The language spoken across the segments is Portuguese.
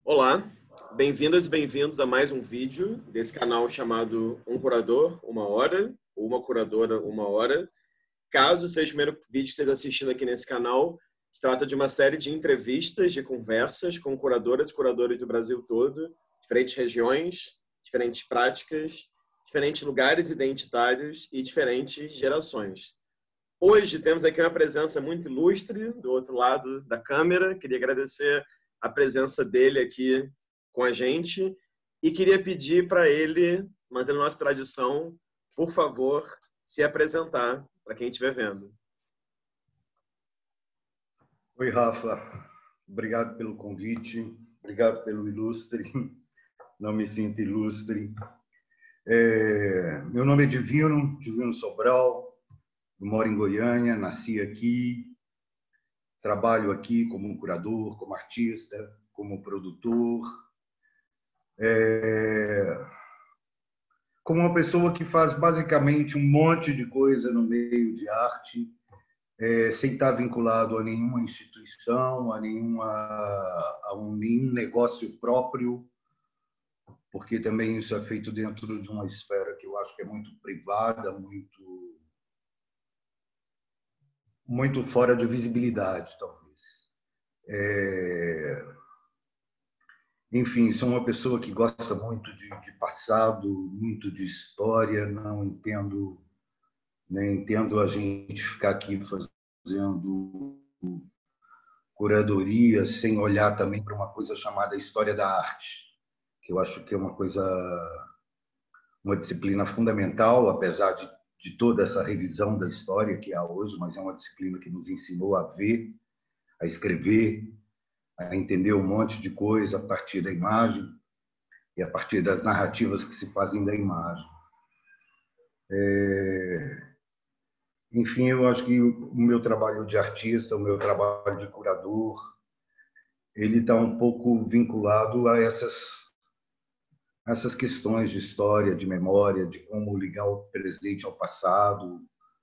Olá, bem-vindas e bem-vindos a mais um vídeo desse canal chamado Um Curador, Uma Hora, ou Uma Curadora, Uma Hora. Caso seja o primeiro vídeo que você está assistindo aqui nesse canal, se trata de uma série de entrevistas, de conversas com curadoras e curadores do Brasil todo, diferentes regiões, diferentes práticas, diferentes lugares identitários e diferentes gerações. Hoje temos aqui uma presença muito ilustre do outro lado da câmera. Queria agradecer a presença dele aqui com a gente e queria pedir para ele, mantendo nossa tradição, por favor, se apresentar para quem estiver vendo. Oi, Rafa. Obrigado pelo convite, obrigado pelo ilustre. Não me sinto ilustre. Meu nome é Divino Sobral, eu moro em Goiânia, nasci aqui, trabalho aqui como curador, como artista, como produtor, como uma pessoa que faz basicamente um monte de coisa no meio de arte, sem estar vinculado a nenhuma instituição, a nenhum negócio próprio, porque também isso é feito dentro de uma esfera que eu acho que é muito privada, muito fora de visibilidade, talvez. Enfim, sou uma pessoa que gosta muito de passado, muito de história, não entendo a gente ficar aqui fazendo curadoria sem olhar também para uma coisa chamada história da arte, que eu acho que é uma disciplina fundamental, apesar de toda essa revisão da história que há hoje, mas é uma disciplina que nos ensinou a ver, a escrever, a entender um monte de coisa a partir da imagem e a partir das narrativas que se fazem da imagem. Enfim, eu acho que o meu trabalho de artista, o meu trabalho de curador, ele está um pouco vinculado a essas questões de história, de memória, de como ligar o presente ao passado.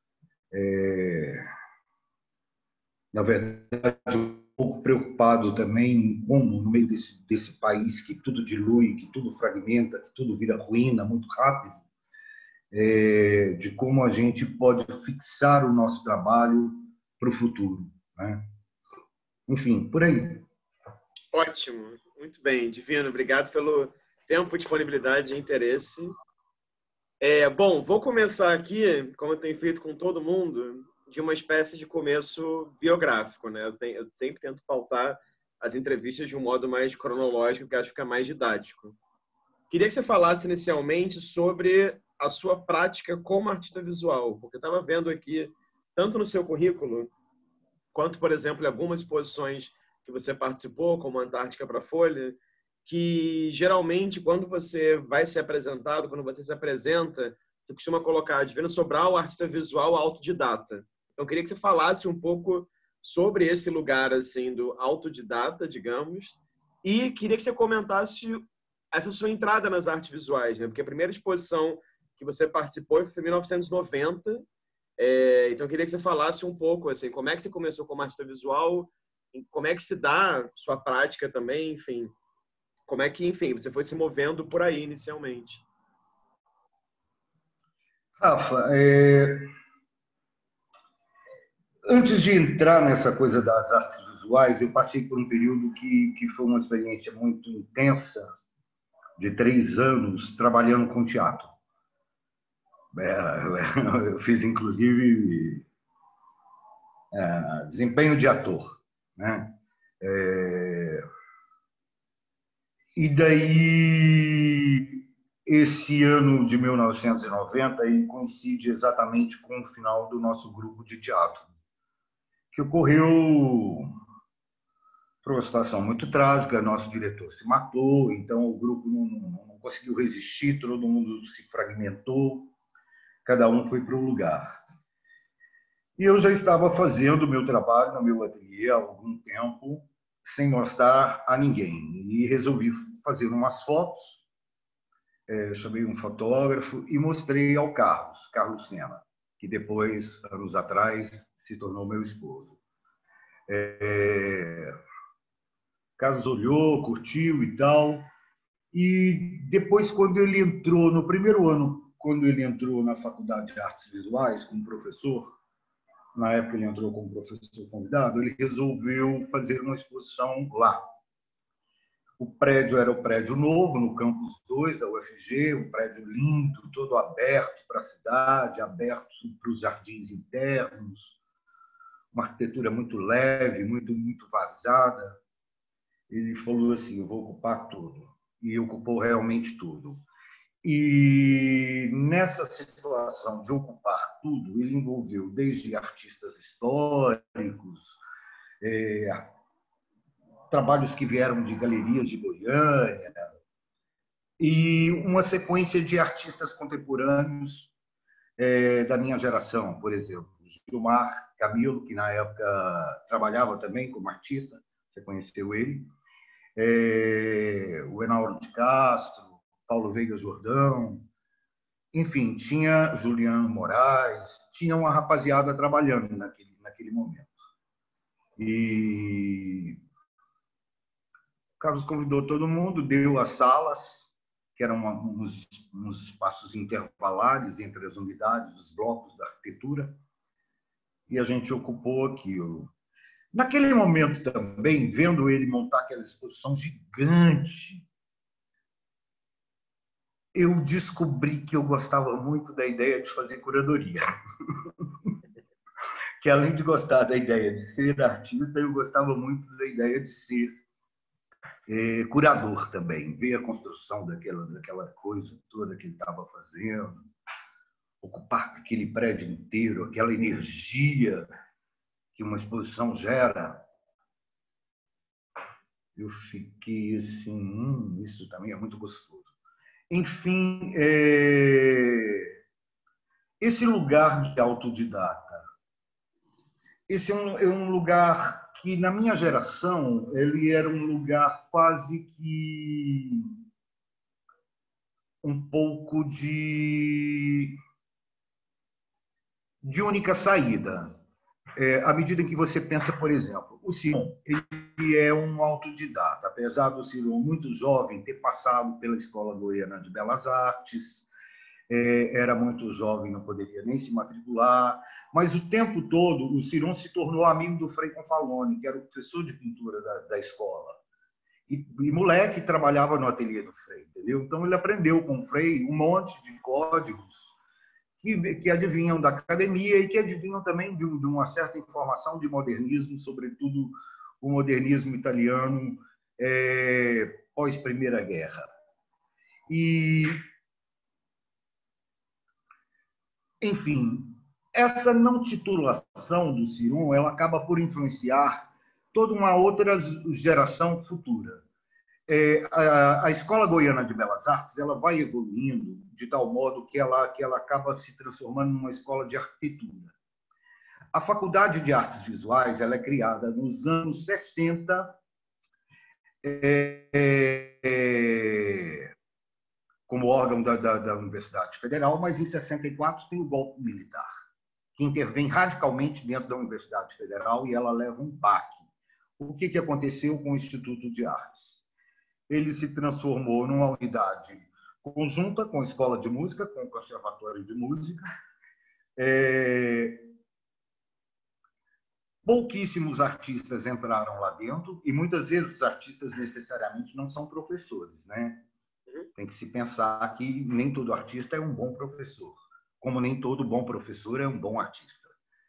Na verdade, um pouco preocupado também em como, no meio desse país que tudo dilui, que tudo fragmenta, que tudo vira ruína muito rápido, de como a gente pode fixar o nosso trabalho para o futuro, né? Enfim, por aí. Ótimo, muito bem. Divino, obrigado pelo tempo, disponibilidade e interesse. Bom, vou começar aqui, como eu tenho feito com todo mundo, de uma espécie de começo biográfico, né? Eu sempre tento pautar as entrevistas de um modo mais cronológico, que acho que fica mais didático. Queria que você falasse inicialmente sobre a sua prática como artista visual, porque eu estava vendo aqui, tanto no seu currículo, quanto, por exemplo, em algumas exposições que você participou, como Antártica para a Folha, que geralmente, quando você vai ser apresentado, quando você se apresenta, você costuma colocar Divino Sobral, artista visual autodidata. Então, eu queria que você falasse um pouco sobre esse lugar assim do autodidata, digamos, e queria que você comentasse essa sua entrada nas artes visuais, né? Porque a primeira exposição que você participou foi em 1990. Então, eu queria que você falasse um pouco assim, como é que você começou como artista visual, como é que se dá sua prática também, enfim. Como é que, enfim, você foi se movendo por aí inicialmente? Rafa, antes de entrar nessa coisa das artes visuais, eu passei por um período que foi uma experiência muito intensa, de 3 anos, trabalhando com teatro. Eu fiz, inclusive, desempenho de ator, né? E daí, esse ano de 1990 ele coincide exatamente com o final do nosso grupo de teatro, que ocorreu por uma situação muito trágica. Nosso diretor se matou, então o grupo não conseguiu resistir, todo mundo se fragmentou, cada um foi para um lugar. E eu já estava fazendo o meu trabalho no meu ateliê há algum tempo, sem mostrar a ninguém. E resolvi fazer umas fotos, chamei um fotógrafo e mostrei ao Carlos Sena, que depois, anos atrás, se tornou meu esposo. Carlos olhou, curtiu e tal. E depois, quando ele entrou, no primeiro ano, quando ele entrou na Faculdade de Artes Visuais como professor, na época ele entrou como professor convidado, ele resolveu fazer uma exposição lá. O prédio era o prédio novo, no campus 2 da UFG, um prédio lindo, todo aberto para a cidade, aberto para os jardins internos, uma arquitetura muito leve, muito vazada. Ele falou assim: eu vou ocupar tudo. E ocupou realmente tudo. E nessa situação de ocupar tudo, ele envolveu desde artistas históricos, trabalhos que vieram de galerias de Goiânia, e uma sequência de artistas contemporâneos da minha geração, por exemplo, Gilmar Camilo, que na época trabalhava também como artista, você conheceu ele, o Enauro de Castro, Paulo Veiga Jordão, enfim, tinha Juliano Moraes, tinha uma rapaziada trabalhando naquele momento. E o Carlos convidou todo mundo, deu as salas, que eram uns espaços intervalares entre as unidades, os blocos da arquitetura, e a gente ocupou aquilo. Naquele momento também, vendo ele montar aquela exposição gigante, eu descobri que eu gostava muito da ideia de fazer curadoria. Que além de gostar da ideia de ser artista, eu gostava muito da ideia de ser curador também, ver a construção daquela coisa toda que ele estava fazendo, ocupar aquele prédio inteiro, aquela energia que uma exposição gera. Eu fiquei assim, isso também é muito gostoso. Enfim, esse lugar de autodidata, esse é um lugar que, na minha geração, ele era um lugar quase que um pouco de única saída. À medida que você pensa, por exemplo, o Simon, ele é um autodidata, apesar do Simon, muito jovem, ter passado pela Escola Goiana de Belas Artes, era muito jovem, não poderia nem se matricular, mas o tempo todo o Ciron se tornou amigo do Frei Confalone, que era o professor de pintura da escola. E moleque trabalhava no ateliê do Frei, entendeu? Então ele aprendeu com o Frei um monte de códigos que adivinham da academia e que adivinham também de uma certa informação de modernismo, sobretudo o modernismo italiano pós-Primeira Guerra. E, enfim, essa não titulação do Ciron, ela acaba por influenciar toda uma outra geração futura. A Escola Goiana de Belas Artes ela vai evoluindo de tal modo que ela acaba se transformando numa escola de arquitetura. A Faculdade de Artes Visuais ela é criada nos anos 60 como órgão da Universidade Federal, mas em 64 tem o golpe militar, que intervém radicalmente dentro da Universidade Federal e ela leva um baque. O que aconteceu com o Instituto de Artes? Ele se transformou numa unidade conjunta com a Escola de Música, com o Conservatório de Música. Pouquíssimos artistas entraram lá dentro e muitas vezes os artistas necessariamente não são professores, né? Tem que se pensar que nem todo artista é um bom professor, como nem todo bom professor é um bom artista.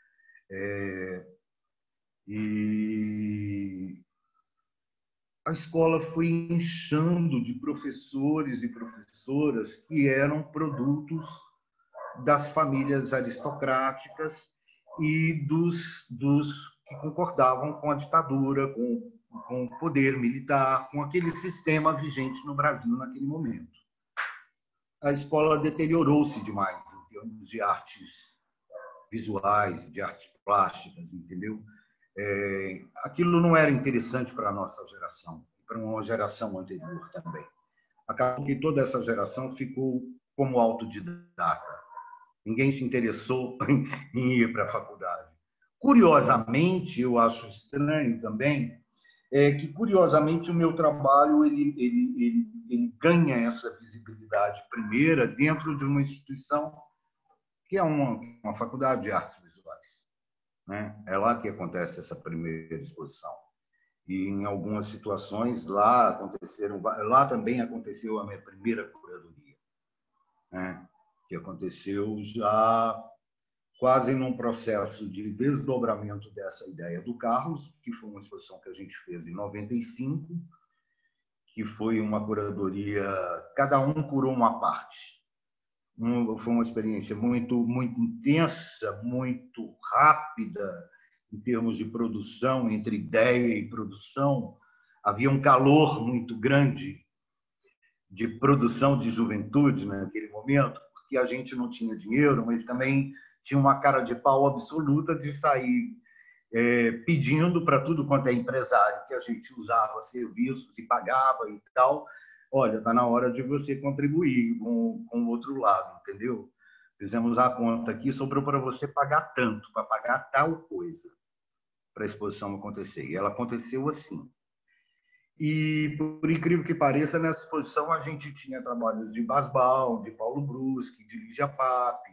E a escola foi inchando de professores e professoras que eram produtos das famílias aristocráticas e dos que concordavam com a ditadura, com o poder militar, com aquele sistema vigente no Brasil naquele momento. A escola deteriorou-se demais em termos de artes visuais, de artes plásticas, entendeu? Aquilo não era interessante para a nossa geração, para uma geração anterior também. Acabou que toda essa geração ficou como autodidata. Ninguém se interessou em ir para a faculdade. Curiosamente, eu acho estranho também é que, curiosamente, o meu trabalho ele ganha essa visibilidade primeira dentro de uma instituição que é uma faculdade de artes visuais, né? É lá que acontece essa primeira exposição. E em algumas situações lá também aconteceu a minha primeira curadoria, né? Que aconteceu já quase num processo de desdobramento dessa ideia do Carlos, que foi uma exposição que a gente fez em 95, que foi uma curadoria, cada um curou uma parte. Foi uma experiência muito intensa, muito rápida em termos de produção, entre ideia e produção. Havia um calor muito grande de produção de juventude naquele momento, porque a gente não tinha dinheiro, mas também tinha uma cara de pau absoluta de sair pedindo para tudo quanto é empresário que a gente usava serviços e pagava e tal. Olha, está na hora de você contribuir com o outro lado, entendeu? Fizemos a conta aqui, sobrou para você pagar tanto, para pagar tal coisa, para a exposição acontecer. E ela aconteceu assim. E, por incrível que pareça, nessa exposição a gente tinha trabalhos de Basbaum, de Paulo Bruschi, de Lígia Pape,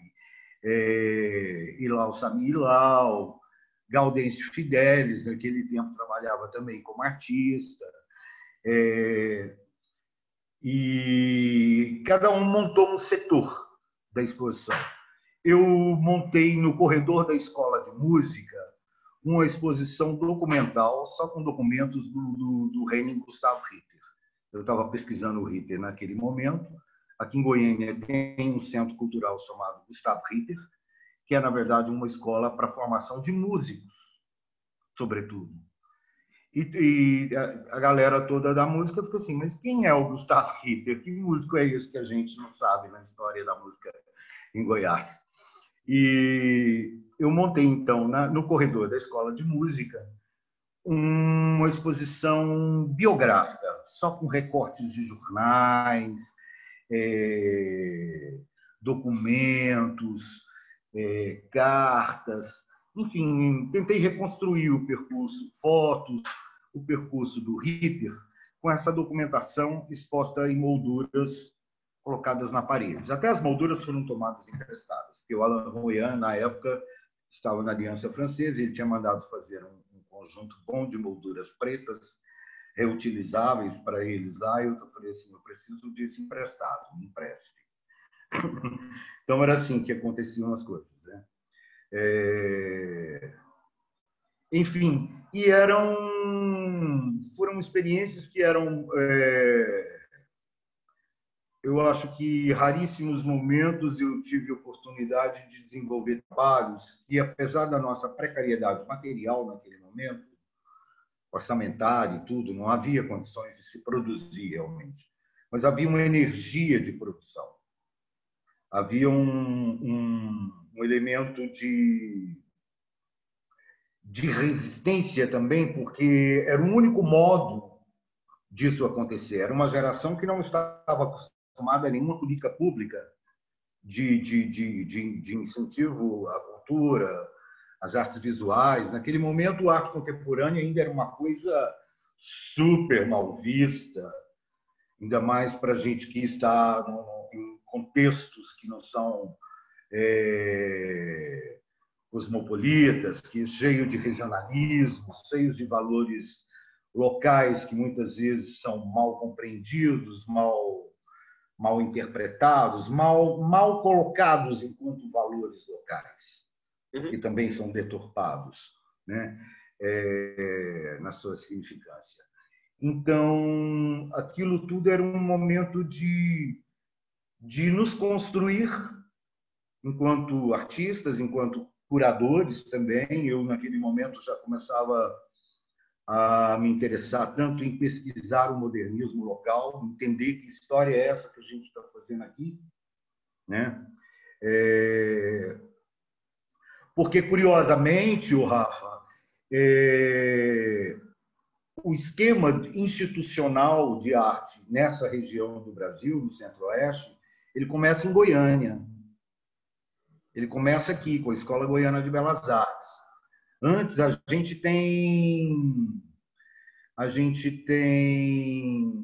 Ilau Sami Ilau, Gaudêncio Fidelis, naquele tempo trabalhava também como artista. E cada um montou um setor da exposição. Eu montei no corredor da Escola de Música uma exposição documental, só com documentos do Henning Gustav Ritter. Eu estava pesquisando o Ritter naquele momento. Aqui em Goiânia tem um centro cultural chamado Gustav Ritter, que é, na verdade, uma escola para formação de músicos, sobretudo. E a galera toda da música fica assim, mas quem é o Gustav Ritter? Que músico é esse que a gente não sabe na história da música em Goiás? E eu montei, então, no corredor da Escola de Música, uma exposição biográfica, só com recortes de jornais, documentos, cartas, enfim, tentei reconstruir o percurso, fotos, o percurso do Ritter, com essa documentação exposta em molduras colocadas na parede. Até as molduras foram tomadas emprestadas, porque o Alain Royan, na época, estava na Aliança Francesa, ele tinha mandado fazer um conjunto bom de molduras pretas, reutilizáveis para eles lá, e eu falei assim, eu preciso disso emprestado, me empreste. Então, era assim que aconteciam as coisas, né? Enfim, e foram experiências que eram, eu acho que raríssimos momentos eu tive oportunidade de desenvolver trabalhos que, apesar da nossa precariedade material naquele momento, orçamentária e tudo, não havia condições de se produzir realmente, mas havia uma energia de produção. Havia um elemento de resistência também, porque era o único modo disso acontecer. Era uma geração que não estava acostumada a nenhuma política pública de incentivo à cultura, às artes visuais. Naquele momento, a arte contemporânea ainda era uma coisa super mal vista, ainda mais para gente que está em contextos que não são cosmopolitas, que é cheio de regionalismo, cheios de valores locais que muitas vezes são mal compreendidos, mal interpretados, mal colocados enquanto valores locais, que também são deturpados, né? Na sua significância. Então, aquilo tudo era um momento de nos construir enquanto artistas, enquanto curadores também. Eu, naquele momento, já começava a me interessar tanto em pesquisar o modernismo local, entender que história é essa que a gente está fazendo aqui, né? Porque, curiosamente, o Rafa, o esquema institucional de arte nessa região do Brasil, no Centro-Oeste, ele começa em Goiânia. Ele começa aqui, com a Escola Goiana de Belas Artes. Antes, a gente tem A gente tem...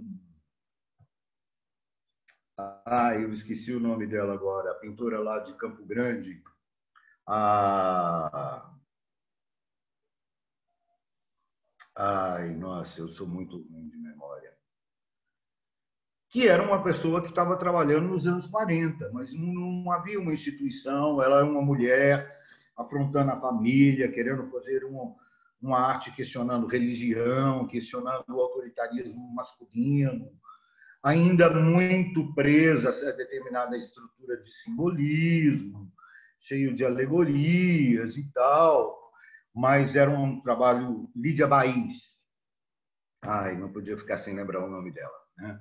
eu esqueci o nome dela agora. A pintora lá de Campo Grande. Nossa, eu sou muito ruim de memória. Que era uma pessoa que estava trabalhando nos anos 40, mas não havia uma instituição, ela é uma mulher afrontando a família, querendo fazer uma arte questionando religião, questionando o autoritarismo masculino, ainda muito presa a determinada estrutura de simbolismo, cheio de alegorias e tal, mas era um trabalho... Lídia Baís. Não podia ficar sem lembrar o nome dela, né?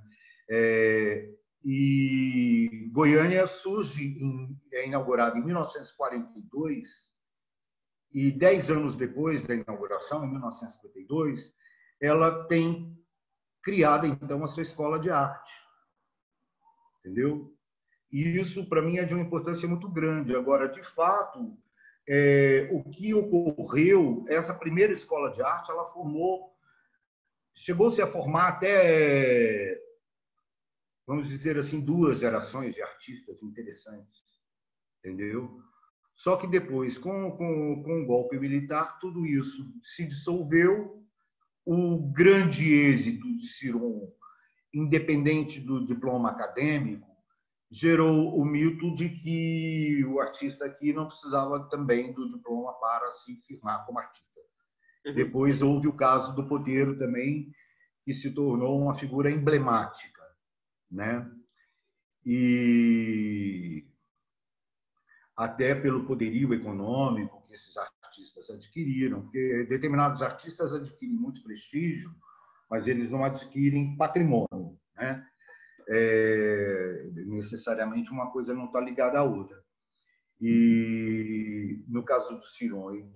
E Goiânia surge, é inaugurada em 1942, e 10 anos depois da inauguração, em 1952, ela tem criado, então, a sua escola de arte. Entendeu? E isso, para mim, é de uma importância muito grande. Agora, de fato, o que ocorreu, essa primeira escola de arte, ela chegou-se a formar até, vamos dizer assim, 2 gerações de artistas interessantes, entendeu? Só que depois, com o golpe militar, tudo isso se dissolveu. O grande êxito de Ciron, independente do diploma acadêmico, gerou o mito de que o artista aqui não precisava também do diploma para se firmar como artista. Depois houve o caso do Poteiro também, que se tornou uma figura emblemática, né? E até pelo poderio econômico que esses artistas adquiriram, porque determinados artistas adquirem muito prestígio, mas eles não adquirem patrimônio, né? Necessariamente uma coisa não está ligada à outra. E no caso do Ciron e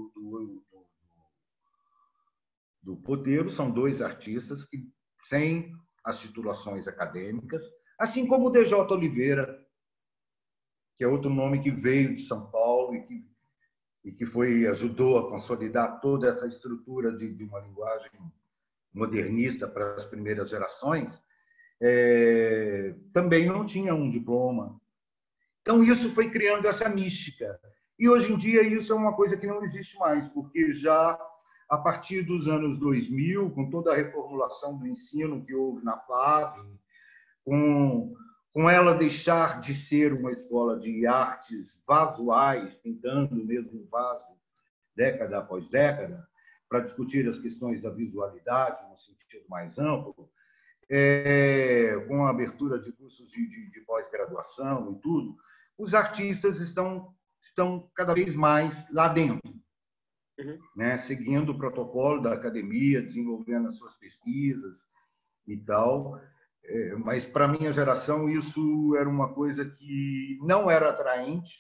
do Poteiro, são 2 artistas que, sem as titulações acadêmicas, assim como o DJ Oliveira, que é outro nome que veio de São Paulo e que ajudou a consolidar toda essa estrutura de uma linguagem modernista para as primeiras gerações, também não tinha um diploma. Então, isso foi criando essa mística. E, hoje em dia, isso é uma coisa que não existe mais, porque já a partir dos anos 2000, com toda a reformulação do ensino que houve na FAV, com ela deixar de ser uma escola de artes visuais, pintando o mesmo vaso década após década, para discutir as questões da visualidade, no sentido mais amplo, com a abertura de cursos de pós-graduação e tudo, os artistas estão cada vez mais lá dentro, né? Seguindo o protocolo da academia, desenvolvendo as suas pesquisas e tal. Mas, para a minha geração, isso era uma coisa que não era atraente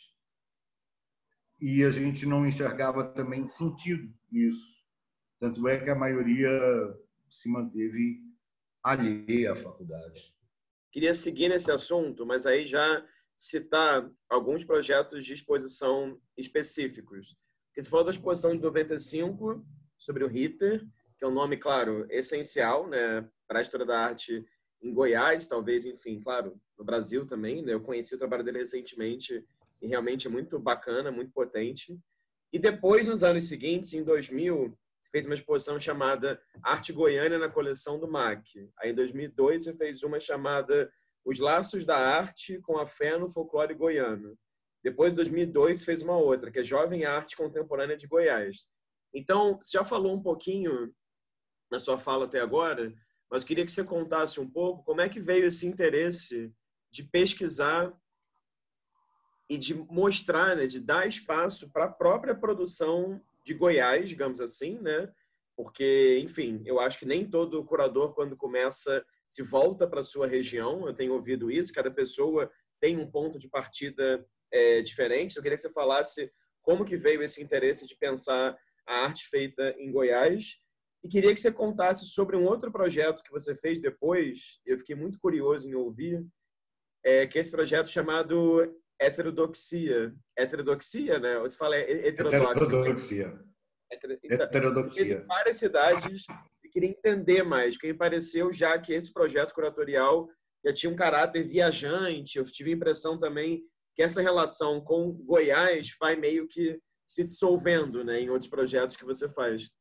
e a gente não enxergava também sentido nisso. Tanto é que a maioria se manteve alheia à faculdade. Queria seguir nesse assunto, mas aí já citar alguns projetos de exposição específicos. Porque você falou da exposição de 95 sobre o Ritter, que é um nome, claro, essencial, né, para a história da arte em Goiás, talvez, enfim, claro, no Brasil também, né? Eu conheci o trabalho dele recentemente e realmente é muito bacana, muito potente. E depois, nos anos seguintes, em 2000, fez uma exposição chamada Arte Goiânia na coleção do MAC. Aí, em 2002, você fez uma chamada Os Laços da Arte com a Fé no Folclore Goiano. Depois, em 2002, fez uma outra, que é Jovem Arte Contemporânea de Goiás. Então, você já falou um pouquinho na sua fala até agora, mas queria que você contasse um pouco como é que veio esse interesse de pesquisar e de mostrar, né, de dar espaço para a própria produção de Goiás, digamos assim, né? Porque, enfim, eu acho que nem todo curador, quando começa, se volta para a sua região. Eu tenho ouvido isso, cada pessoa tem um ponto de partida diferente. Eu queria que você falasse como que veio esse interesse de pensar a arte feita em Goiás. E queria que você contasse sobre um outro projeto que você fez depois. Eu fiquei muito curioso em ouvir, que é esse projeto chamado Heterodoxia. Heterodoxia, né? Você fala heterodoxia. Heterodoxia. Então, você fez em várias cidades. E queria entender mais, porque me pareceu já que esse projeto curatorial já tinha um caráter viajante. Eu tive a impressão também que essa relação com Goiás vai meio que se dissolvendo, né, em outros projetos que você faz.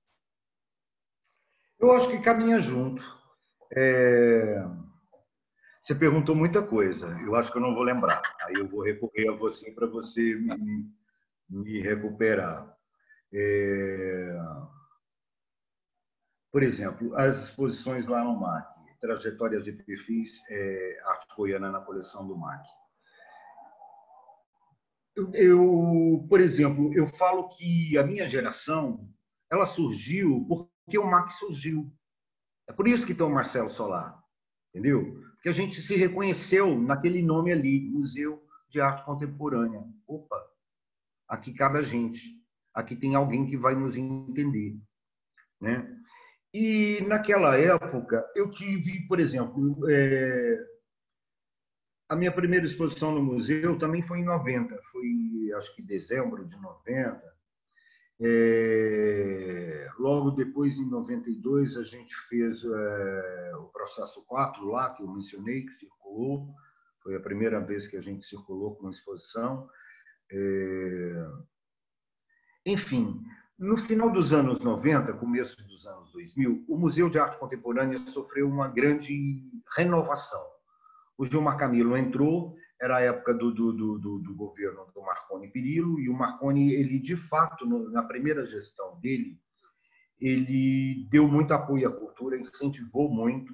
Eu acho que caminha junto. Você perguntou muita coisa, eu acho que eu não vou lembrar. Aí eu vou recorrer a você para você me recuperar. Por exemplo, as exposições lá no MAC, trajetórias e perfis, arte goiana na coleção do MAC. Por exemplo, eu falo que a minha geração ela surgiu porque o MAC surgiu. É por isso que tem o Marcelo Solar, entendeu? Porque a gente se reconheceu naquele nome ali, Museu de Arte Contemporânea. Opa, aqui cabe a gente, aqui tem alguém que vai nos entender, né? E naquela época eu tive, por exemplo, a minha primeira exposição no museu também foi em 90, foi acho que dezembro de 90. Logo depois, em 92, a gente fez o processo 4 lá, que eu mencionei, que circulou. Foi a primeira vez que a gente circulou com uma exposição. Enfim, no final dos anos 90, começo dos anos 2000, o Museu de Arte Contemporânea sofreu uma grande renovação. O Gilmar Camilo entrou, era a época do governo do Marconi Perillo, e o Marconi, ele de fato, na primeira gestão dele, ele deu muito apoio à cultura, incentivou muito,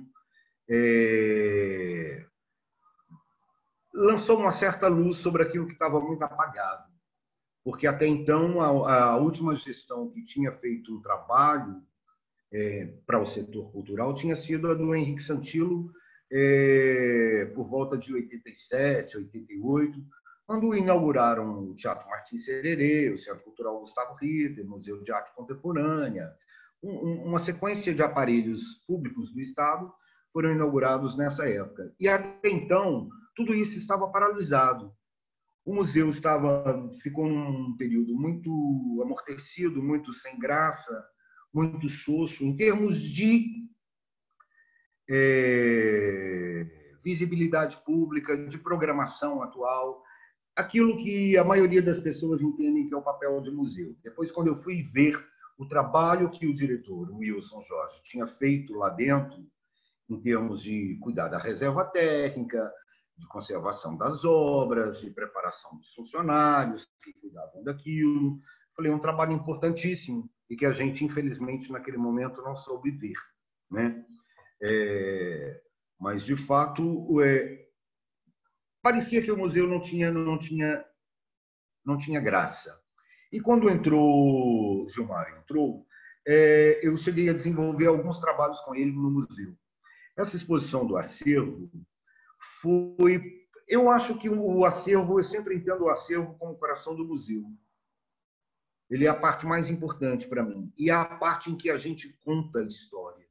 lançou uma certa luz sobre aquilo que estava muito apagado, porque até então a última gestão que tinha feito um trabalho para o setor cultural tinha sido a do Henrique Santilo, por volta de 87, 88, quando inauguraram o Teatro Martins Sererê, o Centro Cultural Gustavo Ritter, o Museu de Arte Contemporânea, uma sequência de aparelhos públicos do Estado foram inaugurados nessa época. E até então, tudo isso estava paralisado. O museu ficou num período muito amortecido, muito sem graça, muito xoxo, em termos de visibilidade pública, de programação atual, aquilo que a maioria das pessoas entendem que é o papel de museu. Depois, quando eu fui ver o trabalho que o diretor, o Wilson Jorge, tinha feito lá dentro, em termos de cuidar da reserva técnica, de conservação das obras, de preparação dos funcionários que cuidavam daquilo, falei, um trabalho importantíssimo e que a gente, infelizmente, naquele momento não soube ver, né? Mas, de fato, parecia que o museu não tinha graça. E quando Gilmar entrou, eu cheguei a desenvolver alguns trabalhos com ele no museu. Essa exposição do acervo foi... Eu acho que o acervo, eu sempre entendo o acervo como o coração do museu. Ele é a parte mais importante para mim. E é a parte em que a gente conta a história.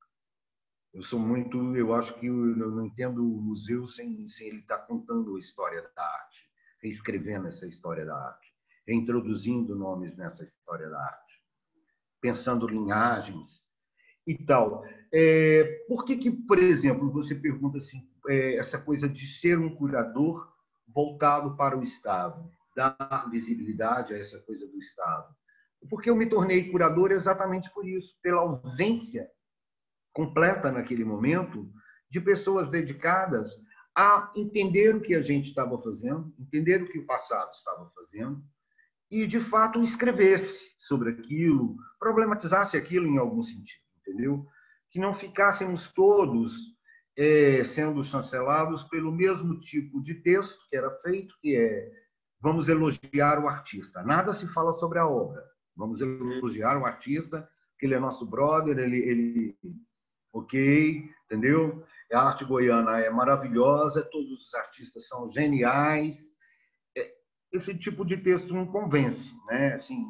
Eu acho que eu não entendo o museu sem ele estar contando a história da arte, reescrevendo essa história da arte, reintroduzindo nomes nessa história da arte, pensando linhagens e tal. Por que, por exemplo, você pergunta assim, essa coisa de ser um curador voltado para o Estado, dar visibilidade a essa coisa do Estado? Porque eu me tornei curador exatamente por isso, pela ausência completa naquele momento de pessoas dedicadas a entender o que a gente estava fazendo, entender o que o passado estava fazendo e, de fato, escrevesse sobre aquilo, problematizasse aquilo em algum sentido, entendeu? Que não ficássemos todos sendo chancelados pelo mesmo tipo de texto que era feito, que vamos elogiar o artista. Nada se fala sobre a obra. Vamos elogiar o artista, que ele é nosso brother, ele ok, entendeu? A arte goiana é maravilhosa, todos os artistas são geniais. Esse tipo de texto não convence, né? Assim,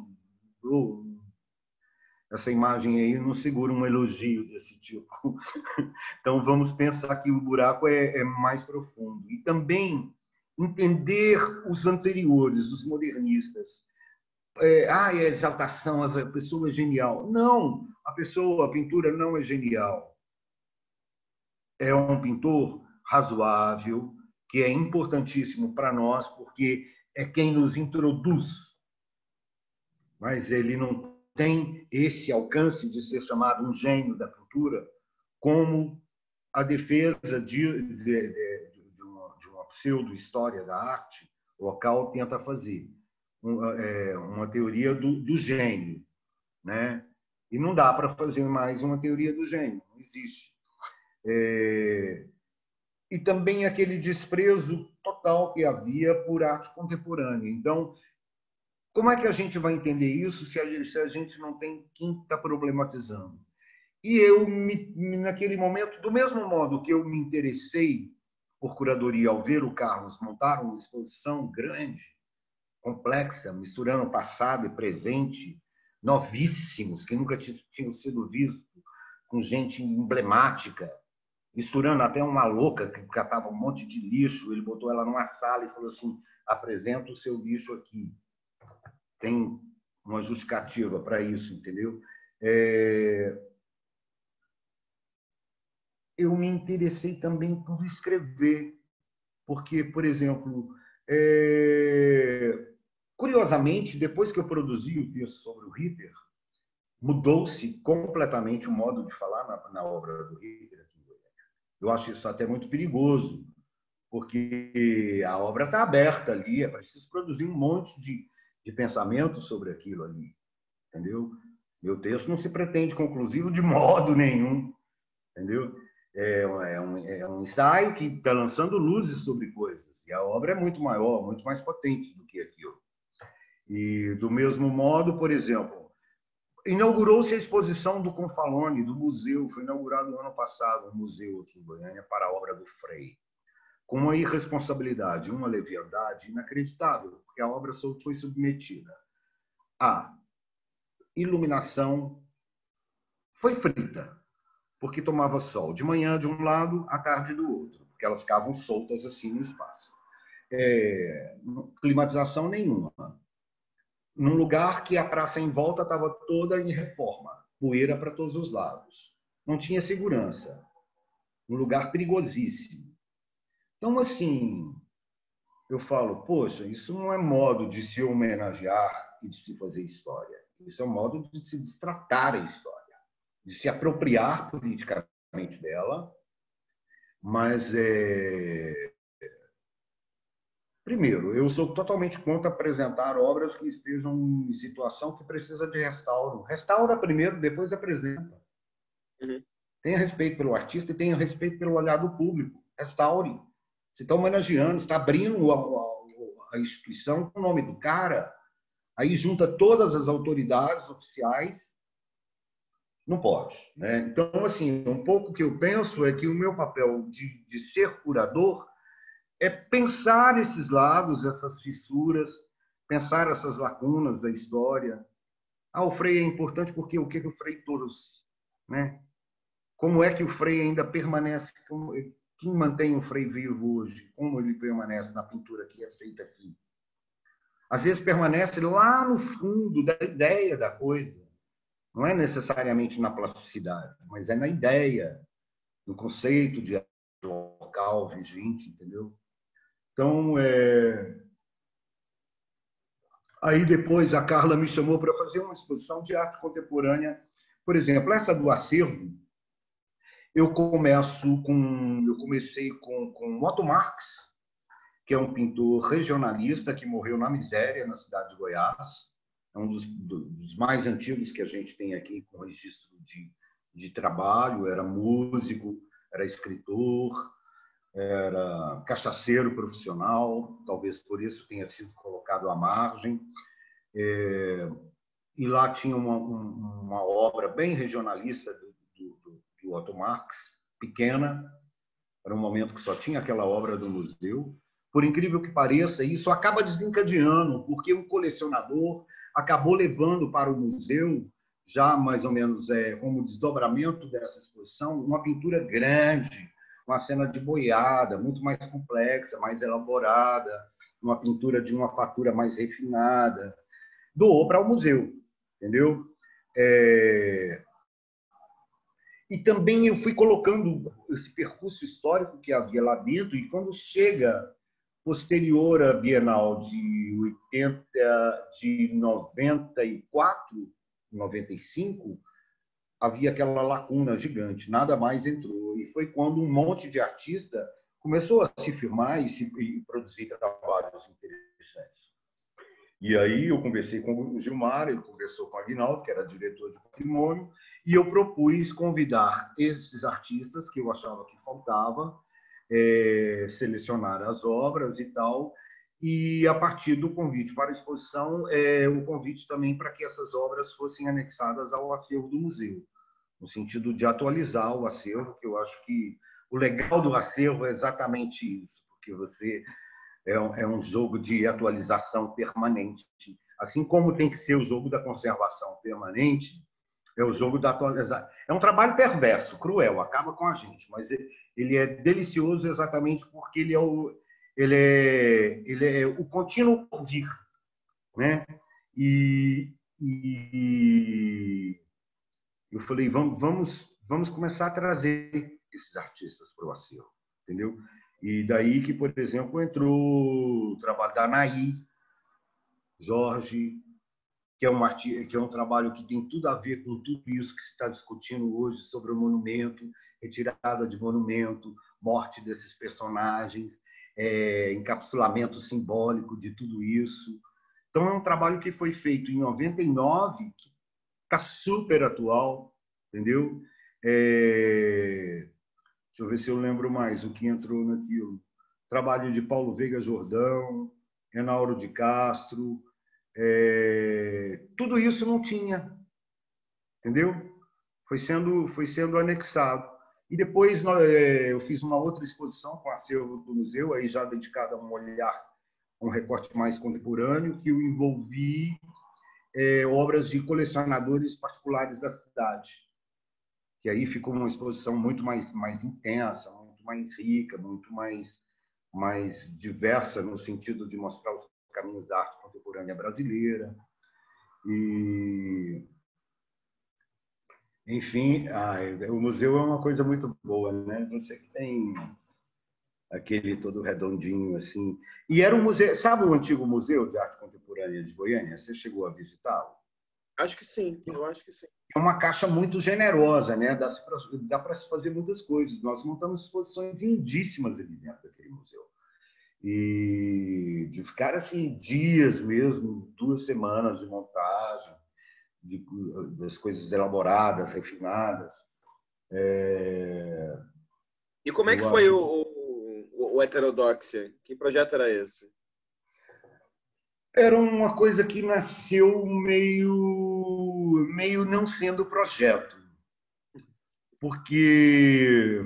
essa imagem aí não segura um elogio desse tipo. Então, vamos pensar que o buraco é mais profundo. E também entender os anteriores, os modernistas. A exaltação, a pessoa é genial. Não, a pintura não é genial. É um pintor razoável, que é importantíssimo para nós, porque é quem nos introduz. Mas ele não tem esse alcance de ser chamado um gênio da pintura, como a defesa de uma pseudo-história da arte local tenta fazer. Uma teoria do gênio, né? E não dá para fazer mais uma teoria do gênio, não existe. E também aquele desprezo total que havia por arte contemporânea. Então, como é que a gente vai entender isso se a gente não tem quem está problematizando? E eu, naquele momento, do mesmo modo que eu me interessei por curadoria ao ver o Carlos montar uma exposição grande, complexa, misturando passado e presente, novíssimos, que nunca tinham sido vistos, com gente emblemática, misturando até uma louca que catava um monte de lixo, ele botou ela numa sala e falou assim: apresenta o seu lixo aqui. Tem uma justificativa para isso, entendeu? Eu me interessei também por escrever, porque, por exemplo, curiosamente, depois que eu produzi o texto sobre o Hitler, mudou-se completamente o modo de falar na obra do Hitler aqui em Goiânia. Eu acho isso até muito perigoso, porque a obra está aberta ali, é preciso produzir um monte de pensamento sobre aquilo ali, entendeu? Meu texto não se pretende conclusivo de modo nenhum, entendeu? É um ensaio que está lançando luzes sobre coisas, e a obra é muito maior, muito mais potente do que aquilo. E, do mesmo modo, por exemplo, inaugurou-se a exposição do Confalone, do museu, foi inaugurado no ano passado, um museu aqui em Goiânia para a obra do Frei, com uma irresponsabilidade, uma leviandade inacreditável, porque a obra foi submetida à iluminação, foi frita, porque tomava sol de manhã de um lado, à tarde do outro, porque elas ficavam soltas assim no espaço. Climatização nenhuma. Num lugar que a praça em volta estava toda em reforma, poeira para todos os lados. Não tinha segurança. Um lugar perigosíssimo. Então, assim, eu falo, poxa, isso não é modo de se homenagear e de se fazer história. Isso é um modo de se destratar a história, de se apropriar politicamente dela, mas primeiro, eu sou totalmente contra apresentar obras que estejam em situação que precisa de restauro. Restaura primeiro, depois apresenta. Uhum. Tenha respeito pelo artista e tenha respeito pelo olhar do público. Restaure. Você está homenageando, está abrindo a instituição com o nome do cara, aí junta todas as autoridades oficiais. Não pode, né? Então, assim, um pouco que eu penso é que o meu papel de ser curador é pensar esses lados, essas fissuras, pensar essas lacunas da história. O Frei é importante porque o que o Frei trouxe, né? Como é que o Frei ainda permanece? Quem mantém o Frei vivo hoje? Como ele permanece na pintura que é feita aqui? Às vezes permanece lá no fundo da ideia da coisa. Não é necessariamente na plasticidade, mas é na ideia, no conceito de local vigente, entendeu? Então, aí depois a Carla me chamou para fazer uma exposição de arte contemporânea. Por exemplo, essa do acervo, eu comecei com Otto Marx, que é um pintor regionalista que morreu na miséria na cidade de Goiás. É um dos mais antigos que a gente tem aqui com registro de trabalho. Era músico, era escritor, era cachaceiro profissional, talvez por isso tenha sido colocado à margem. E lá tinha uma obra bem regionalista do Otto Marx, pequena, era um momento que só tinha aquela obra do museu. Por incrível que pareça, isso acaba desencadeando, porque um colecionador acabou levando para o museu, já mais ou menos como desdobramento dessa exposição, uma pintura grande, uma cena de boiada, muito mais complexa, mais elaborada, uma pintura de uma fatura mais refinada. Doou para o museu, entendeu? E também eu fui colocando esse percurso histórico que havia lá dentro, e quando chega posterior à Bienal de 94, 95, havia aquela lacuna gigante, nada mais entrou. E foi quando um monte de artista começou a se firmar e produzir trabalhos interessantes. E aí eu conversei com o Gilmar, ele conversou com o Aguinaldo, que era diretor de patrimônio, e eu propus convidar esses artistas que eu achava que faltava, selecionar as obras e tal, e a partir do convite para a exposição, o convite também para que essas obras fossem anexadas ao acervo do museu, no sentido de atualizar o acervo, que eu acho que o legal do acervo é exatamente isso, porque você é um jogo de atualização permanente. Assim como tem que ser o jogo da conservação permanente, é o jogo da atualização. É um trabalho perverso, cruel, acaba com a gente, mas ele é delicioso exatamente porque ele é o contínuo por vir, né? E eu falei, vamos começar a trazer esses artistas para o acervo, entendeu? E daí que, por exemplo, entrou o trabalho da Anaí Jorge, que é um trabalho que tem tudo a ver com tudo isso que se está discutindo hoje sobre o monumento, retirada de monumento, morte desses personagens, encapsulamento simbólico de tudo isso. Então, é um trabalho que foi feito em 99, que está super atual, entendeu? Deixa eu ver se eu lembro mais o que entrou naquilo. Trabalho de Paulo Veiga Jordão, Enauro de Castro, tudo isso não tinha, entendeu? Foi sendo anexado. E depois eu fiz uma outra exposição com o acervo do museu, aí já dedicada a um olhar, um recorte mais contemporâneo, que eu envolvi obras de colecionadores particulares da cidade. Que aí ficou uma exposição muito mais intensa, muito mais rica, muito mais diversa, no sentido de mostrar os caminhos da arte contemporânea brasileira. E, enfim, o museu é uma coisa muito boa, né? Você tem aquele todo redondinho assim. E era um museu, sabe o antigo Museu de Arte Contemporânea de Goiânia? Você chegou a visitá-lo? Acho que sim, eu acho que sim. É uma caixa muito generosa, né? Dá para se fazer muitas coisas. Nós montamos exposições lindíssimas ali dentro daquele museu. E de ficar assim dias mesmo, 2 semanas de montagem, das coisas elaboradas, refinadas. E como é que Eu foi acho o Heterodoxia? Que projeto era esse? era uma coisa que nasceu meio não sendo projeto, porque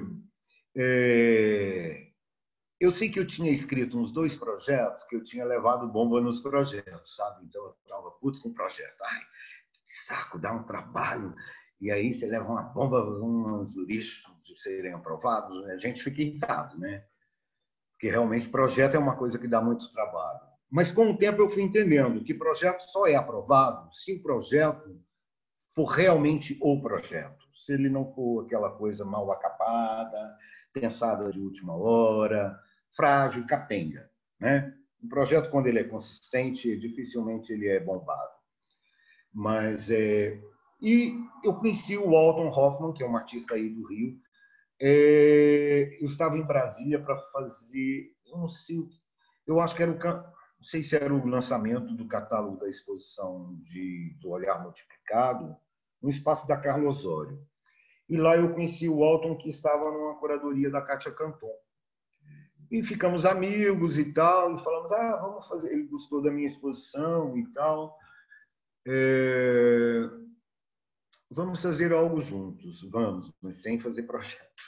eu sei que eu tinha escrito uns 2 projetos, que eu tinha levado bomba nos projetos, sabe? Então eu estava puto com o projeto. Ai, que saco, dá um trabalho. E aí você leva uma bomba, uns lixos de serem aprovados, né? A gente fica irritado, né? Porque realmente projeto é uma coisa que dá muito trabalho. Mas com o tempo eu fui entendendo que projeto só é aprovado se o projeto for realmente o projeto. Se ele não for aquela coisa mal acabada, pensada de última hora, frágil, capenga, né? Um projeto, quando ele é consistente, dificilmente ele é bombado. Mas e eu conheci o Walton Hoffman, que é um artista aí do Rio. Eu estava em Brasília para fazer, eu não sei, eu acho que era não sei se era o lançamento do catálogo da exposição do Olhar Multiplicado, no espaço da Carlos Osório. E lá eu conheci o Walton, que estava numa curadoria da Kátia Canton. E ficamos amigos e tal, e falamos, vamos fazer. Ele gostou da minha exposição e tal. Vamos fazer algo juntos, vamos, mas sem fazer projeto.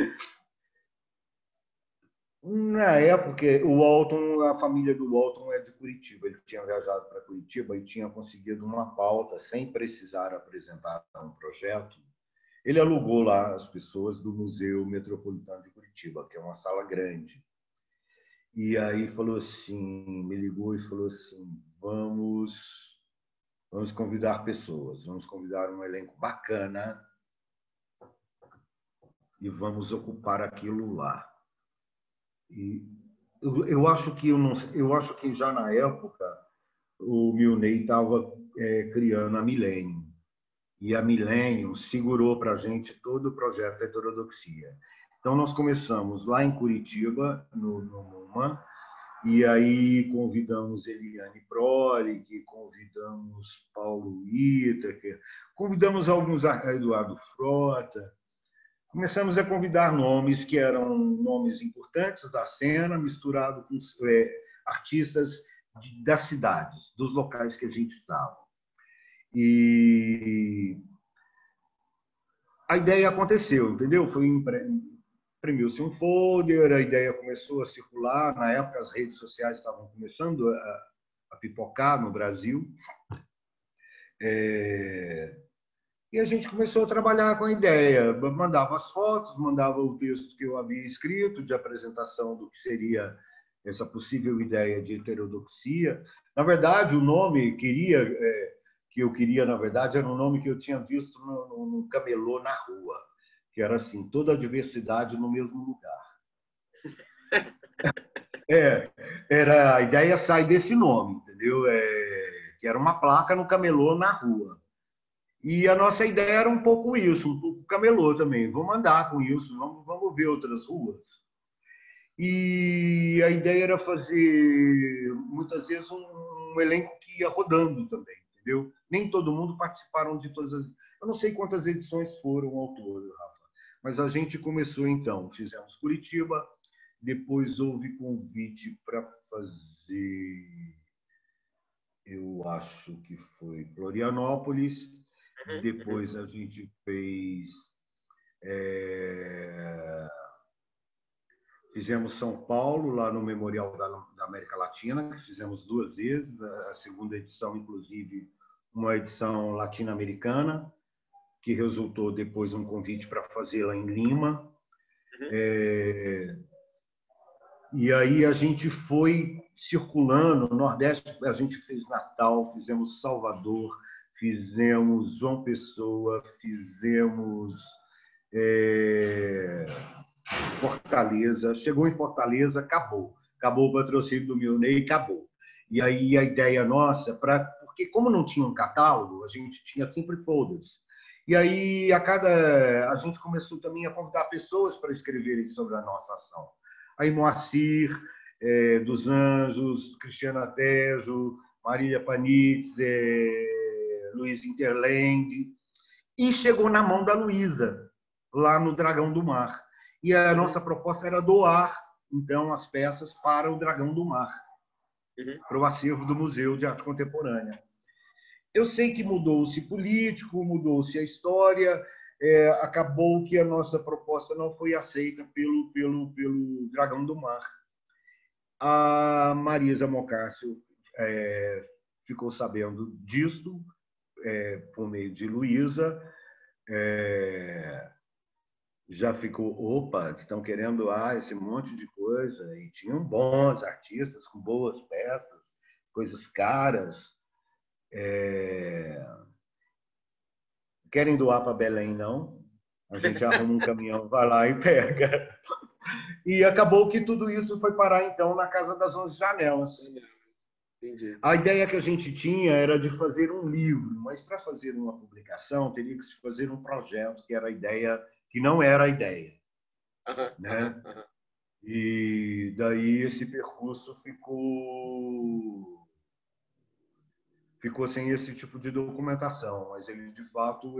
Na época, o Walton, a família do Walton é de Curitiba. Ele tinha viajado para Curitiba e tinha conseguido uma pauta sem precisar apresentar um projeto. Ele alugou lá as pessoas do Museu Metropolitano de Curitiba, que é uma sala grande. E aí falou assim, me ligou e falou assim, vamos convidar pessoas, vamos convidar um elenco bacana e vamos ocupar aquilo lá. E eu acho que eu acho que já na época o Milney estava criando a Millennium, e a Millennium segurou para a gente todo o projeto Heterodoxia. Então nós começamos lá em Curitiba, no MUMA, e aí convidamos Eliane Prolic, convidamos Paulo Whittaker, convidamos alguns, Eduardo Frota. Começamos a convidar nomes que eram nomes importantes da cena, misturado com artistas das cidades, dos locais que a gente estava. E a ideia aconteceu, entendeu? Imprimiu-se um folder, a ideia começou a circular. Na época, as redes sociais estavam começando a pipocar no Brasil. E a gente começou a trabalhar com a ideia. Mandava as fotos, mandava o texto que eu havia escrito de apresentação do que seria essa possível ideia de heterodoxia. Na verdade, o nome que eu queria, na verdade, era um nome que eu tinha visto no camelô na rua, que era assim, toda a diversidade no mesmo lugar. A ideia sai desse nome, entendeu? Que era uma placa no camelô na rua. E a nossa ideia era um pouco isso, um pouco camelô também. Vamos andar com isso, vamos ver outras ruas. E a ideia era fazer, muitas vezes, um elenco que ia rodando também, entendeu? Nem todo mundo participaram de todas as... Eu não sei quantas edições foram ao todo, Rafa, mas a gente começou, então, fizemos Curitiba, depois houve convite para fazer, eu acho que foi Florianópolis, depois a gente fez... Fizemos São Paulo, lá no Memorial da América Latina, que fizemos 2 vezes, a segunda edição, inclusive, uma edição latino-americana, que resultou depois um convite para fazê-la em Lima. E aí a gente foi circulando, no Nordeste a gente fez Natal, fizemos Salvador, fizemos João Pessoa, fizemos Fortaleza. Chegou em Fortaleza, acabou o patrocínio do Milney, acabou. E aí a ideia nossa, porque como não tinha um catálogo, a gente tinha sempre folders. E aí a gente começou também a convidar pessoas para escreverem sobre a nossa ação. Aí Moacir dos Anjos, Cristiana Tejo, Marília Panitz, Luiz Interland, e chegou na mão da Luísa, lá no Dragão do Mar. E a nossa proposta era doar, então, as peças para o Dragão do Mar, para o acervo do Museu de Arte Contemporânea. Eu sei que mudou-se político, mudou-se a história, acabou que a nossa proposta não foi aceita pelo Dragão do Mar. A Marisa Mocárcio ficou sabendo disto por meio de Luísa, já ficou, opa, estão querendo esse monte de coisa, e tinham bons artistas com boas peças, coisas caras. Querem doar para Belém, não? A gente arruma um caminhão, vai lá e pega. E acabou que tudo isso foi parar, então, na Casa das 11 Janelas. Entendi. A ideia que a gente tinha era de fazer um livro, mas para fazer uma publicação teria que se fazer um projeto, que era a ideia, que não era a ideia. Né? E daí esse percurso ficou sem esse tipo de documentação, mas ele, de fato,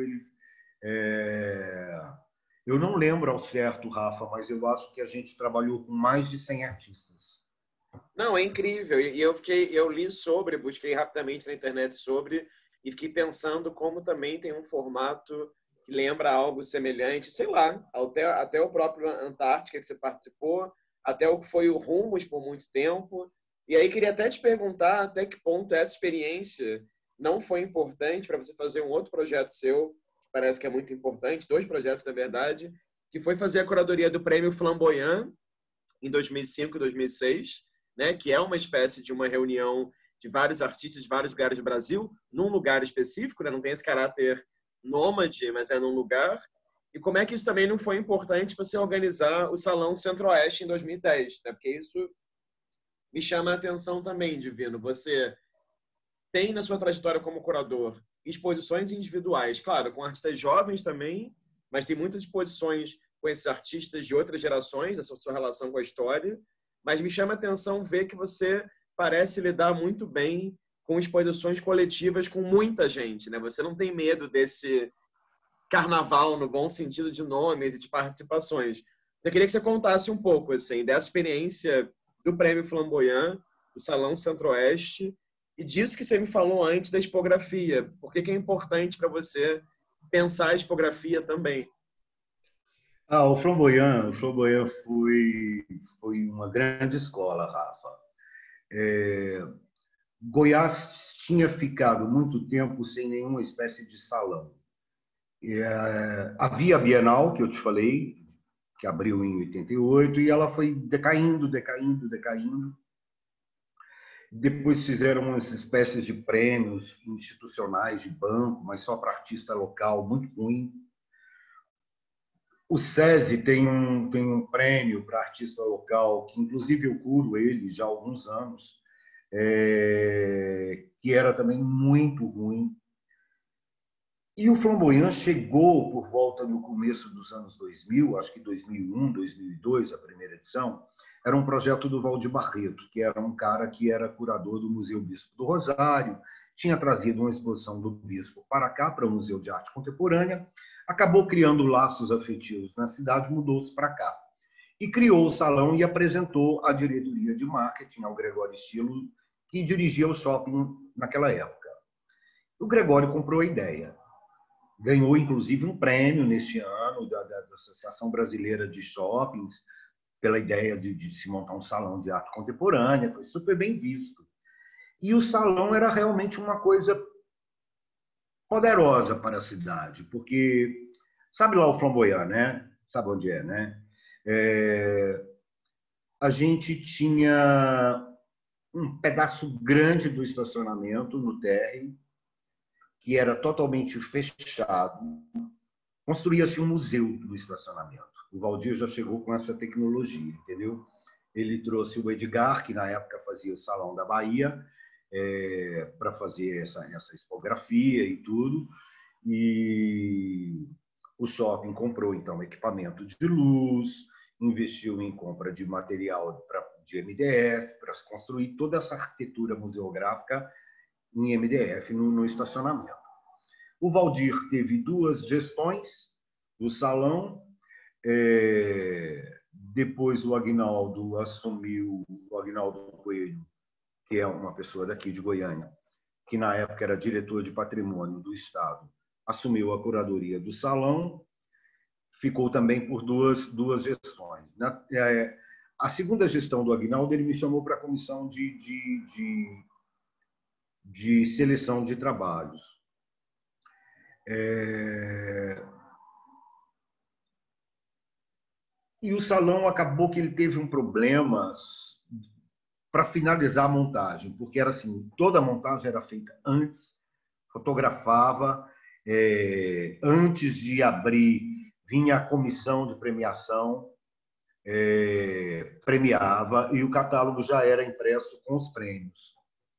eu não lembro ao certo, Rafa, mas eu acho que a gente trabalhou com mais de 100 artistas. Não, é incrível. E eu li sobre, busquei rapidamente na internet sobre, e fiquei pensando como também tem um formato que lembra algo semelhante, sei lá, até o próprio Antártica que você participou, até o que foi o Rumos por muito tempo. E aí queria até te perguntar até que ponto essa experiência não foi importante para você fazer um outro projeto seu, que parece que é muito importante, 2 projetos, na verdade, que foi fazer a curadoria do Prêmio Flamboyant em 2005 e 2006, né, que é uma espécie de uma reunião de vários artistas de vários lugares do Brasil, num lugar específico, né, não tem esse caráter nômade, mas é num lugar. E como é que isso também não foi importante para você organizar o Salão Centro-Oeste em 2010, né? Porque isso me chama a atenção também, Divino. Você tem na sua trajetória como curador exposições individuais, claro, com artistas jovens também, mas tem muitas exposições com esses artistas de outras gerações, essa sua relação com a história. Mas me chama a atenção ver que você parece lidar muito bem com exposições coletivas com muita gente, né? Você não tem medo desse carnaval no bom sentido de nomes e de participações. Eu queria que você contasse um pouco assim dessa experiência do Prêmio Flamboyant, do Salão Centro-Oeste e disso que você me falou antes da expografia. Por que é importante para você pensar a expografia também? O Flamboyant foi uma grande escola, Rafa. Goiás tinha ficado muito tempo sem nenhuma espécie de salão. Havia a Bienal, que eu te falei, que abriu em 88, e ela foi decaindo. Depois fizeram umas espécies de prêmios institucionais de banco, mas só para artista local, muito ruim. O SESI tem um prêmio para artista local, que inclusive eu curo ele já há alguns anos, que era também muito ruim. E o Flamboyant chegou por volta no começo dos anos 2000, acho que 2001, 2002, a primeira edição, era um projeto do Valdir Barreto, que era um cara que era curador do Museu Bispo do Rosário, tinha trazido uma exposição do Bispo para cá, para o Museu de Arte Contemporânea, acabou criando laços afetivos na cidade, mudou-se para cá. E criou o salão e apresentou a diretoria de marketing ao Gregório Stilo, que dirigia o shopping naquela época. O Gregório comprou a ideia. Ganhou, inclusive, um prêmio neste ano da Associação Brasileira de Shoppings, pela ideia de se montar um salão de arte contemporânea, foi super bem visto. E o salão era realmente uma coisa poderosa para a cidade, porque sabe lá o Flamboyant, né? Sabe onde é, né? A gente tinha um pedaço grande do estacionamento no térreo, que era totalmente fechado. Construía-se um museu do estacionamento. O Valdir já chegou com essa tecnologia, entendeu? Ele trouxe o Edgar, que na época fazia o Salão da Bahia, para fazer essa expografia e tudo. E o shopping comprou, então, equipamento de luz, investiu em compra de material de MDF, para construir toda essa arquitetura museográfica em MDF no estacionamento. O Valdir teve 2 gestões do salão, depois o Aguinaldo assumiu, o Aguinaldo Coelho, que é uma pessoa daqui de Goiânia, que na época era diretor de patrimônio do Estado, assumiu a curadoria do salão, ficou também por duas gestões. A segunda gestão do Aguinaldo, ele me chamou para a comissão de seleção de trabalhos. E o salão acabou que ele teve um problema para finalizar a montagem, porque era assim, toda a montagem era feita antes, fotografava, antes de abrir, vinha a comissão de premiação, premiava, e o catálogo já era impresso com os prêmios.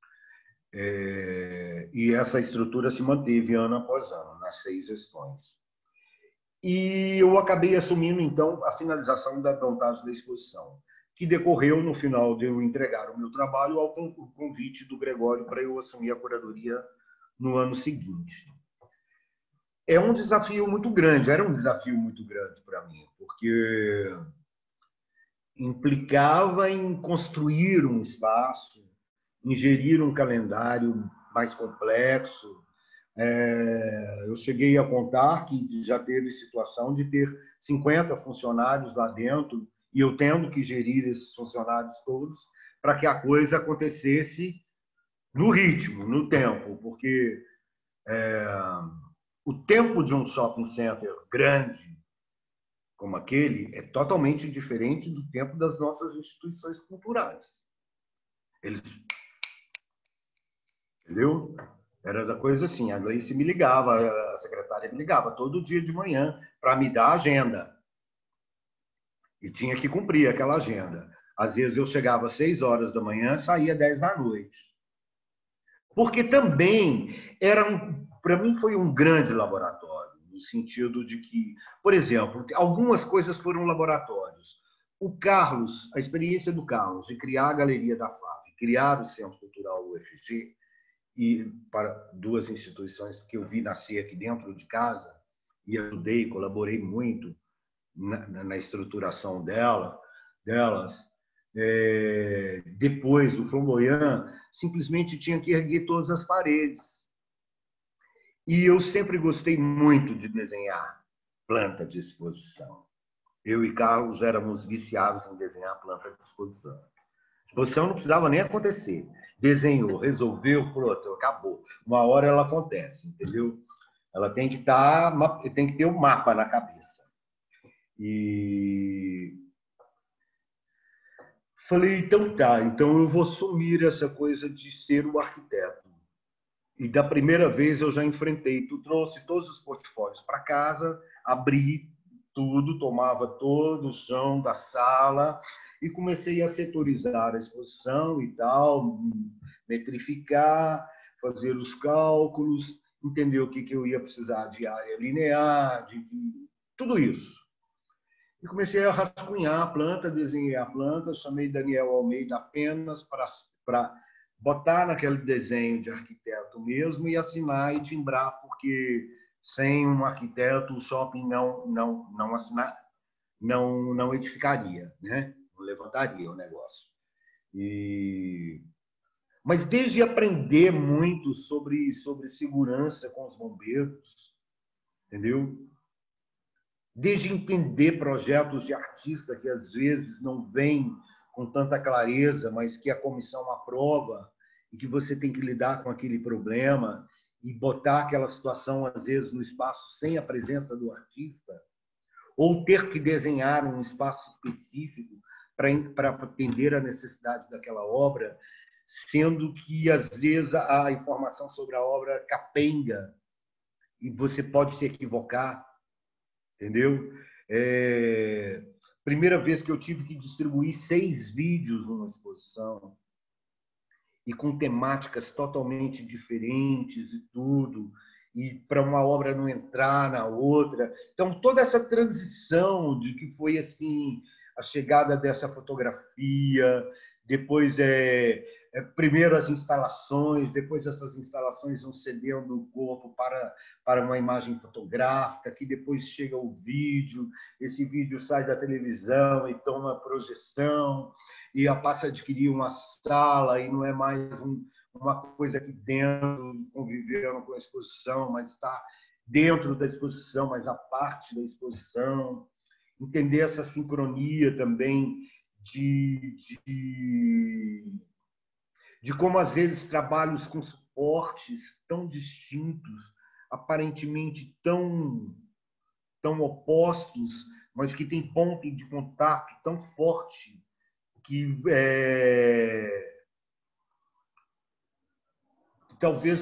E essa estrutura se manteve ano após ano, nas 6 gestões. E eu acabei assumindo, então, a finalização da montagem da exposição, que decorreu no final de eu entregar o meu trabalho ao convite do Gregório para eu assumir a curadoria no ano seguinte. Era um desafio muito grande para mim, porque implicava em construir um espaço, em gerir um calendário mais complexo. Eu cheguei a contar que já teve situação de ter 50 funcionários lá dentro e eu tendo que gerir esses funcionários todos para que a coisa acontecesse no ritmo, no tempo, porque o tempo de um shopping center grande como aquele é totalmente diferente do tempo das nossas instituições culturais. Entendeu? Era da coisa assim, a Gleice me ligava, a secretária me ligava todo dia de manhã para me dar a agenda. E tinha que cumprir aquela agenda. Às vezes eu chegava às 6 horas da manhã, saía 10 da noite. Porque também para mim foi um grande laboratório, no sentido de que, por exemplo, algumas coisas foram laboratórios. O Carlos, a experiência do Carlos de criar a Galeria da FAP, criar o Centro Cultural UFG, e para duas instituições que eu vi nascer aqui dentro de casa, e ajudei, colaborei muito na estruturação delas. Depois, o Flamboyant simplesmente tinha que erguer todas as paredes. E eu sempre gostei muito de desenhar planta de exposição. Eu e Carlos éramos viciados em desenhar planta de exposição. A exposição não precisava nem acontecer. Desenhou, resolveu, pronto, acabou. Uma hora ela acontece, entendeu? Ela tem que ter um mapa na cabeça. E falei, então tá, então eu vou assumir essa coisa de ser o arquiteto. E da primeira vez eu já enfrentei, tu trouxe todos os portfólios para casa, abri tudo, tomava todo o chão da sala e comecei a setorizar a exposição e tal, metrificar, fazer os cálculos, entender o que eu ia precisar de área linear, de tudo isso. E comecei a rascunhar a planta, desenhei a planta, chamei Daniel Almeida apenas para botar naquele desenho de arquiteto mesmo e assinar e timbrar, porque sem um arquiteto o shopping não edificaria, né? Não levantaria o negócio. Mas desde aprender muito sobre segurança com os bombeiros, entendeu? Desde entender projetos de artista que às vezes não vêm com tanta clareza, mas que a comissão aprova e que você tem que lidar com aquele problema e botar aquela situação, às vezes, no espaço sem a presença do artista, ou ter que desenhar um espaço específico para atender a necessidade daquela obra, sendo que, às vezes, a informação sobre a obra capenga e você pode se equivocar, entendeu? Primeira vez que eu tive que distribuir 6 vídeos numa exposição e com temáticas totalmente diferentes e tudo, e para uma obra não entrar na outra. Então, toda essa transição de que foi assim a chegada dessa fotografia, depois primeiro as instalações, depois essas instalações vão cedendo o corpo para uma imagem fotográfica, que depois chega o vídeo, esse vídeo sai da televisão e toma projeção, e passa a adquirir uma sala, e não é mais uma coisa aqui dentro, convivendo com a exposição, mas está dentro da exposição, mas a parte da exposição. Entender essa sincronia também de como, às vezes, trabalhos com suportes tão distintos, aparentemente tão opostos, mas que têm ponto de contato tão forte que talvez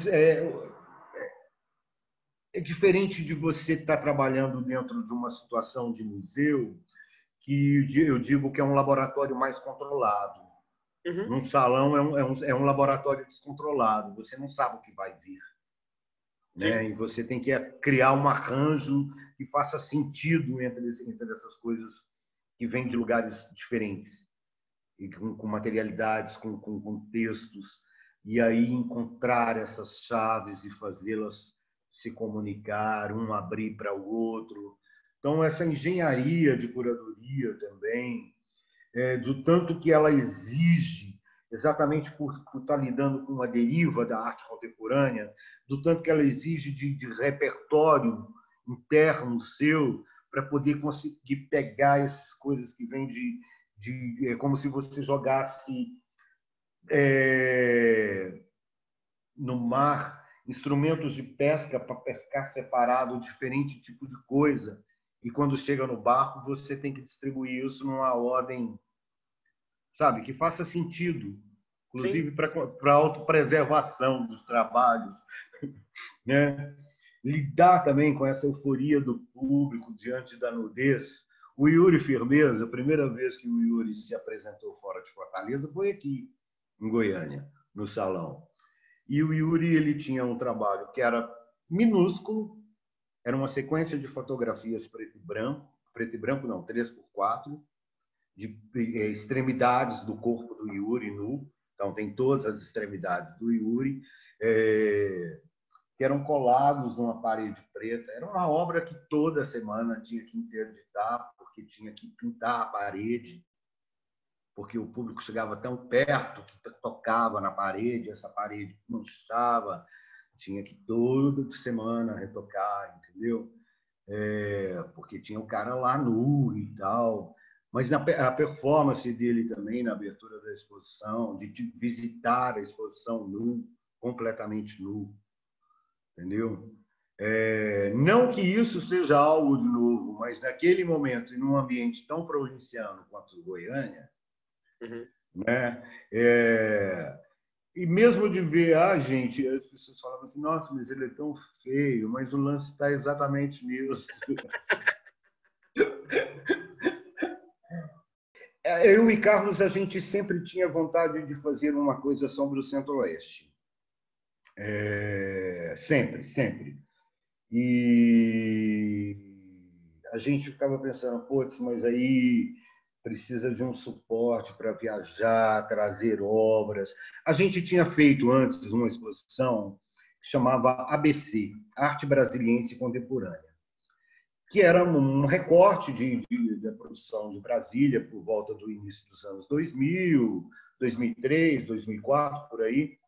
é diferente de você estar trabalhando dentro de uma situação de museu, que eu digo que é um laboratório mais controlado. Uhum. Num salão é um laboratório descontrolado, você não sabe o que vai vir. Né? E você tem que criar um arranjo que faça sentido entre essas coisas que vêm de lugares diferentes, e com materialidades, com textos, e aí encontrar essas chaves e fazê-las se comunicar, um abrir para o outro. Então, essa engenharia de curadoria também, do tanto que ela exige, exatamente por estar lidando com a deriva da arte contemporânea, do tanto que ela exige de repertório interno seu, para poder conseguir pegar essas coisas que vêm como se você jogasse no mar instrumentos de pesca para pescar separado diferente tipo de coisa, e quando chega no barco você tem que distribuir isso numa ordem, sabe, que faça sentido Sim. inclusive para a autopreservação dos trabalhos, né? Lidar também com essa euforia do público diante da nudez. O Yuri Firmeza, a primeira vez que o Yuri se apresentou fora de Fortaleza foi aqui, em Goiânia, no salão. E o Yuri, ele tinha um trabalho que era minúsculo, era uma sequência de fotografias preto e branco não, 3x4, de extremidades do corpo do Yuri nu, então tem todas as extremidades do Yuri, que eram colados numa parede preta. Era uma obra que toda semana tinha que interditar, porque tinha que pintar a parede, porque o público chegava tão perto que tocava na parede, essa parede manchava, tinha que toda semana retocar, entendeu? Porque tinha o cara lá nu e tal. Mas a performance dele também, na abertura da exposição, de visitar a exposição nu, completamente nu, entendeu? Não que isso seja algo de novo, mas naquele momento, em um ambiente tão provinciano quanto Goiânia, né? E mesmo de ver, gente, as pessoas falavam assim, nossa, mas ele é tão feio, mas o lance está exatamente nisso. Eu e Carlos, a gente sempre tinha vontade de fazer uma coisa sobre o Centro-Oeste. Sempre, sempre. E a gente ficava pensando, putz, mas aí precisa de um suporte para viajar, trazer obras. A gente tinha feito antes uma exposição que chamava ABC, Arte Brasiliense Contemporânea, que era um recorte da produção de Brasília por volta do início dos anos 2000, 2003, 2004, por aí.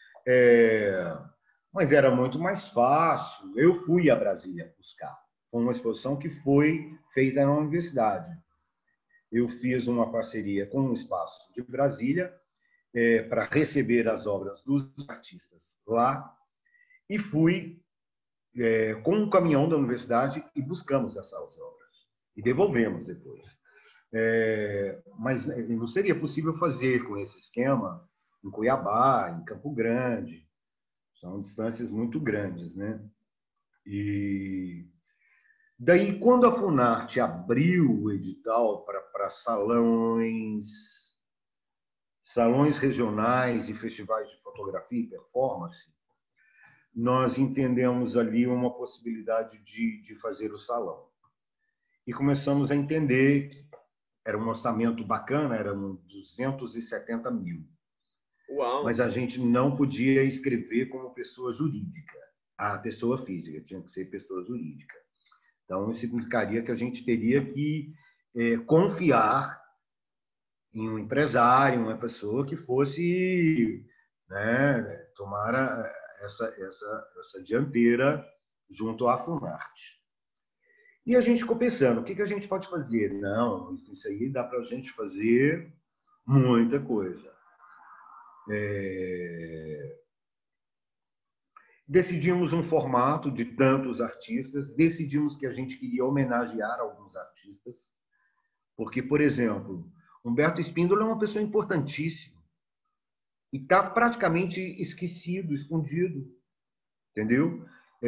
Mas era muito mais fácil. Eu fui a Brasília buscar. Foi uma exposição que foi feita na universidade. Eu fiz uma parceria com o Espaço de Brasília para receber as obras dos artistas lá e fui com um caminhão da universidade e buscamos essas obras e devolvemos depois. Mas não seria possível fazer com esse esquema em Cuiabá, em Campo Grande. São distâncias muito grandes, né? E daí, quando a Funarte abriu o edital para salões regionais e festivais de fotografia e performance, nós entendemos ali uma possibilidade de fazer o salão. E começamos a entender que era um orçamento bacana, eram 270 mil. Uau. Mas a gente não podia escrever como pessoa jurídica. A pessoa física tinha que ser pessoa jurídica. Então, isso significaria que a gente teria que confiar em um empresário, uma pessoa que fosse, né, tomar essa dianteira junto à Funarte. E a gente ficou pensando, o que a gente pode fazer? Não, isso aí dá para a gente fazer muita coisa. Decidimos um formato de tantos artistas, decidimos que a gente queria homenagear alguns artistas, porque, por exemplo, Humberto Spínola é uma pessoa importantíssima e está praticamente esquecido, escondido, entendeu?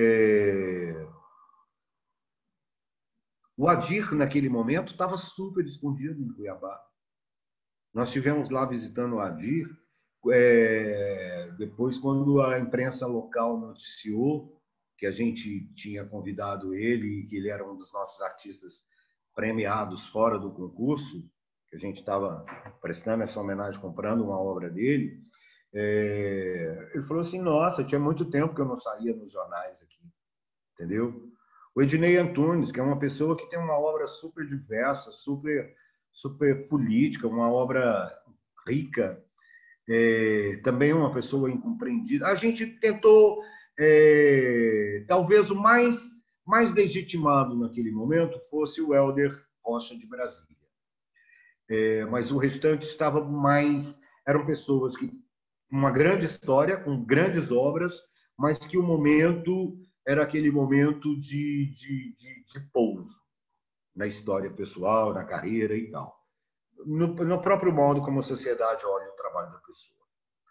O Adir, naquele momento, estava super escondido em Cuiabá. Nós estivemos lá visitando o Adir, depois, quando a imprensa local noticiou que a gente tinha convidado ele e que ele era um dos nossos artistas premiados fora do concurso, que a gente estava prestando essa homenagem, comprando uma obra dele, ele falou assim, nossa, tinha muito tempo que eu não saía nos jornais aqui, entendeu? O Ednei Antunes, que é uma pessoa que tem uma obra super diversa, super política, uma obra rica, também uma pessoa incompreendida. A gente tentou, talvez o mais legitimado naquele momento fosse o Hélder Rocha de Brasília. Mas o restante estava mais... Eram pessoas que uma grande história, com grandes obras, mas que o momento era aquele momento de pouso na história pessoal, na carreira e tal. No próprio modo como a sociedade olha o trabalho da pessoa.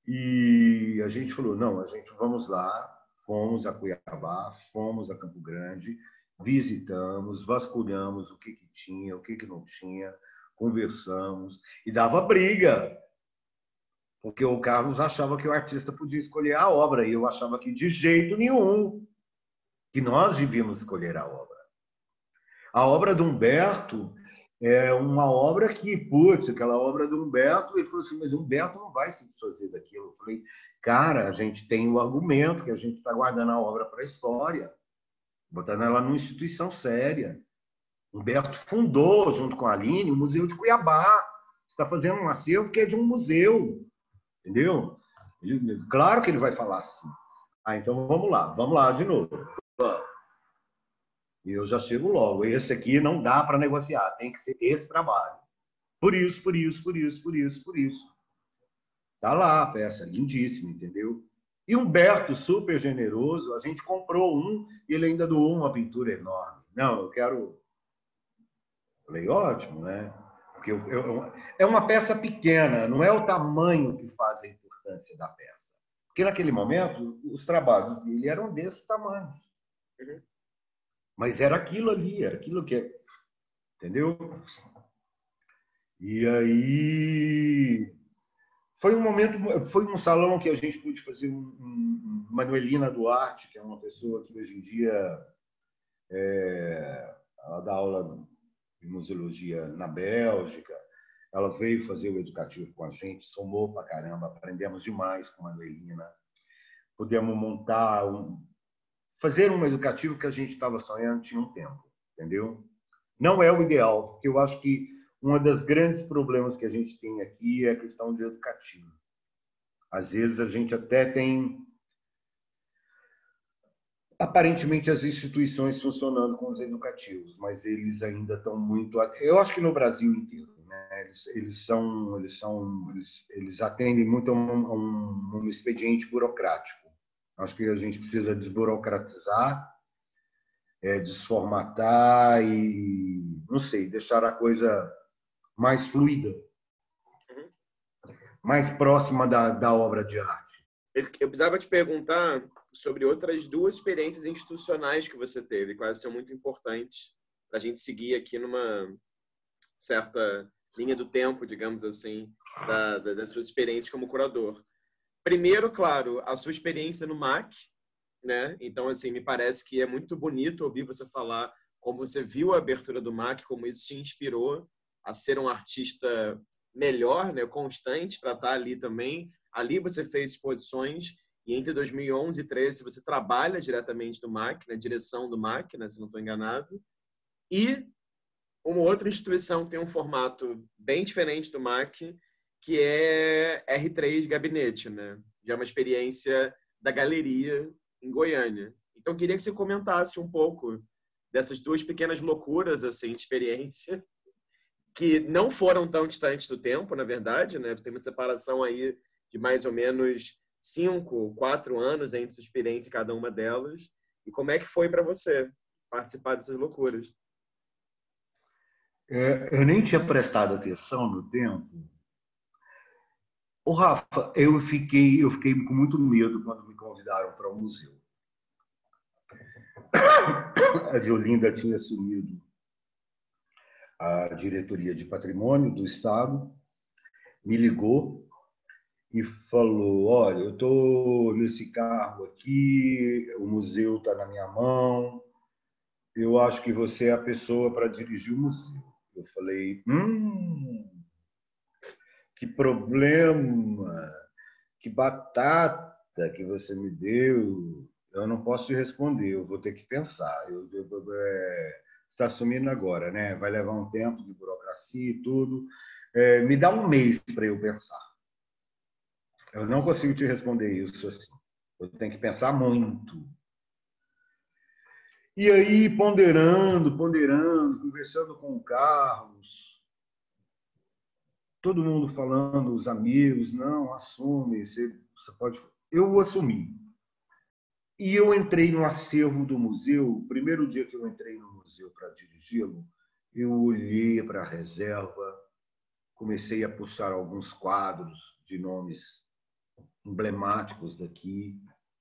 E a gente falou, não, a gente vamos lá, fomos a Cuiabá, fomos a Campo Grande, visitamos, vasculhamos o que tinha, o que não tinha, conversamos, e dava briga, porque o Carlos achava que o artista podia escolher a obra, e eu achava que de jeito nenhum, que nós devíamos escolher a obra. A obra do Humberto é uma obra que, putz, aquela obra do Humberto, ele falou assim, mas o Humberto não vai se desfazer daquilo. Eu falei, cara, a gente tem o argumento que a gente está guardando a obra para a história, botando ela numa instituição séria. Humberto fundou, junto com a Aline, o Museu de Cuiabá. Está fazendo um acervo que é de um museu, entendeu? Claro que ele vai falar assim. Ah, então vamos lá de novo. E eu já chego logo. Esse aqui não dá para negociar, tem que ser esse trabalho. Por isso, por isso, por isso, por isso, por isso. Tá lá a peça, lindíssima, entendeu? E Humberto, super generoso, a gente comprou um e ele ainda doou uma pintura enorme. Não, eu quero. Falei, ótimo, né? Porque é uma peça pequena, não é o tamanho que faz a importância da peça. Porque naquele momento, os trabalhos dele eram desse tamanho. Mas era aquilo ali, era aquilo que. Entendeu? E aí foi um momento, foi um salão que a gente pôde fazer Manuelina Duarte, que é uma pessoa que hoje em dia ela dá aula de museologia na Bélgica. Ela veio fazer o educativo com a gente, somou pra caramba, aprendemos demais com a Manuelina. Pudemos montar fazer um educativo que a gente estava sonhando tinha um tempo, entendeu? Não é o ideal, porque eu acho que um dos grandes problemas que a gente tem aqui é a questão de educativo. Às vezes a gente até tem, aparentemente, as instituições funcionando com os educativos, mas eles ainda estão muito. Eu acho que no Brasil inteiro, né? Eles atendem muito a um expediente burocrático. Acho que a gente precisa desburocratizar, desformatar e, não sei, deixar a coisa mais fluida, mais próxima da obra de arte. Eu precisava te perguntar sobre outras duas experiências institucionais que você teve, quais são muito importantes para a gente seguir aqui numa certa linha do tempo, digamos assim, da sua experiência como curador. Primeiro, claro, a sua experiência no MAC, né? Então, assim, me parece que é muito bonito ouvir você falar como você viu a abertura do MAC, como isso te inspirou a ser um artista melhor, né? Constante, para estar ali também. Ali você fez exposições e entre 2011 e 2013 você trabalha diretamente no MAC, na direção do MAC, né? Se não estou enganado. E uma outra instituição que tem um formato bem diferente do MAC, que é R3 Gabinete, né? Já é uma experiência da galeria em Goiânia. Então, queria que você comentasse um pouco dessas duas pequenas loucuras assim, de experiência, que não foram tão distantes do tempo, na verdade, né? Você tem uma separação aí de mais ou menos 5, 4 anos entre sua experiência em cada uma delas. E como é que foi para você participar dessas loucuras? Eu nem tinha prestado atenção no tempo. O Rafa, eu fiquei com muito medo quando me convidaram para o museu. A Diolinda tinha assumido a diretoria de patrimônio do Estado, me ligou e falou: olha, eu estou nesse cargo aqui, o museu está na minha mão, eu acho que você é a pessoa para dirigir o museu. Eu falei: que problema, que batata que você me deu. Eu não posso te responder, eu vou ter que pensar. Está assumindo agora, né? Vai levar um tempo de burocracia e tudo. Me dá um mês para eu pensar. Eu não consigo te responder isso assim. Eu tenho que pensar muito. E aí, ponderando, conversando com o Carlos, todo mundo falando, os amigos, não, assume, você pode. Eu assumi. E eu entrei no acervo do museu. O primeiro dia que eu entrei no museu para dirigi-lo, eu olhei para a reserva, comecei a puxar alguns quadros de nomes emblemáticos daqui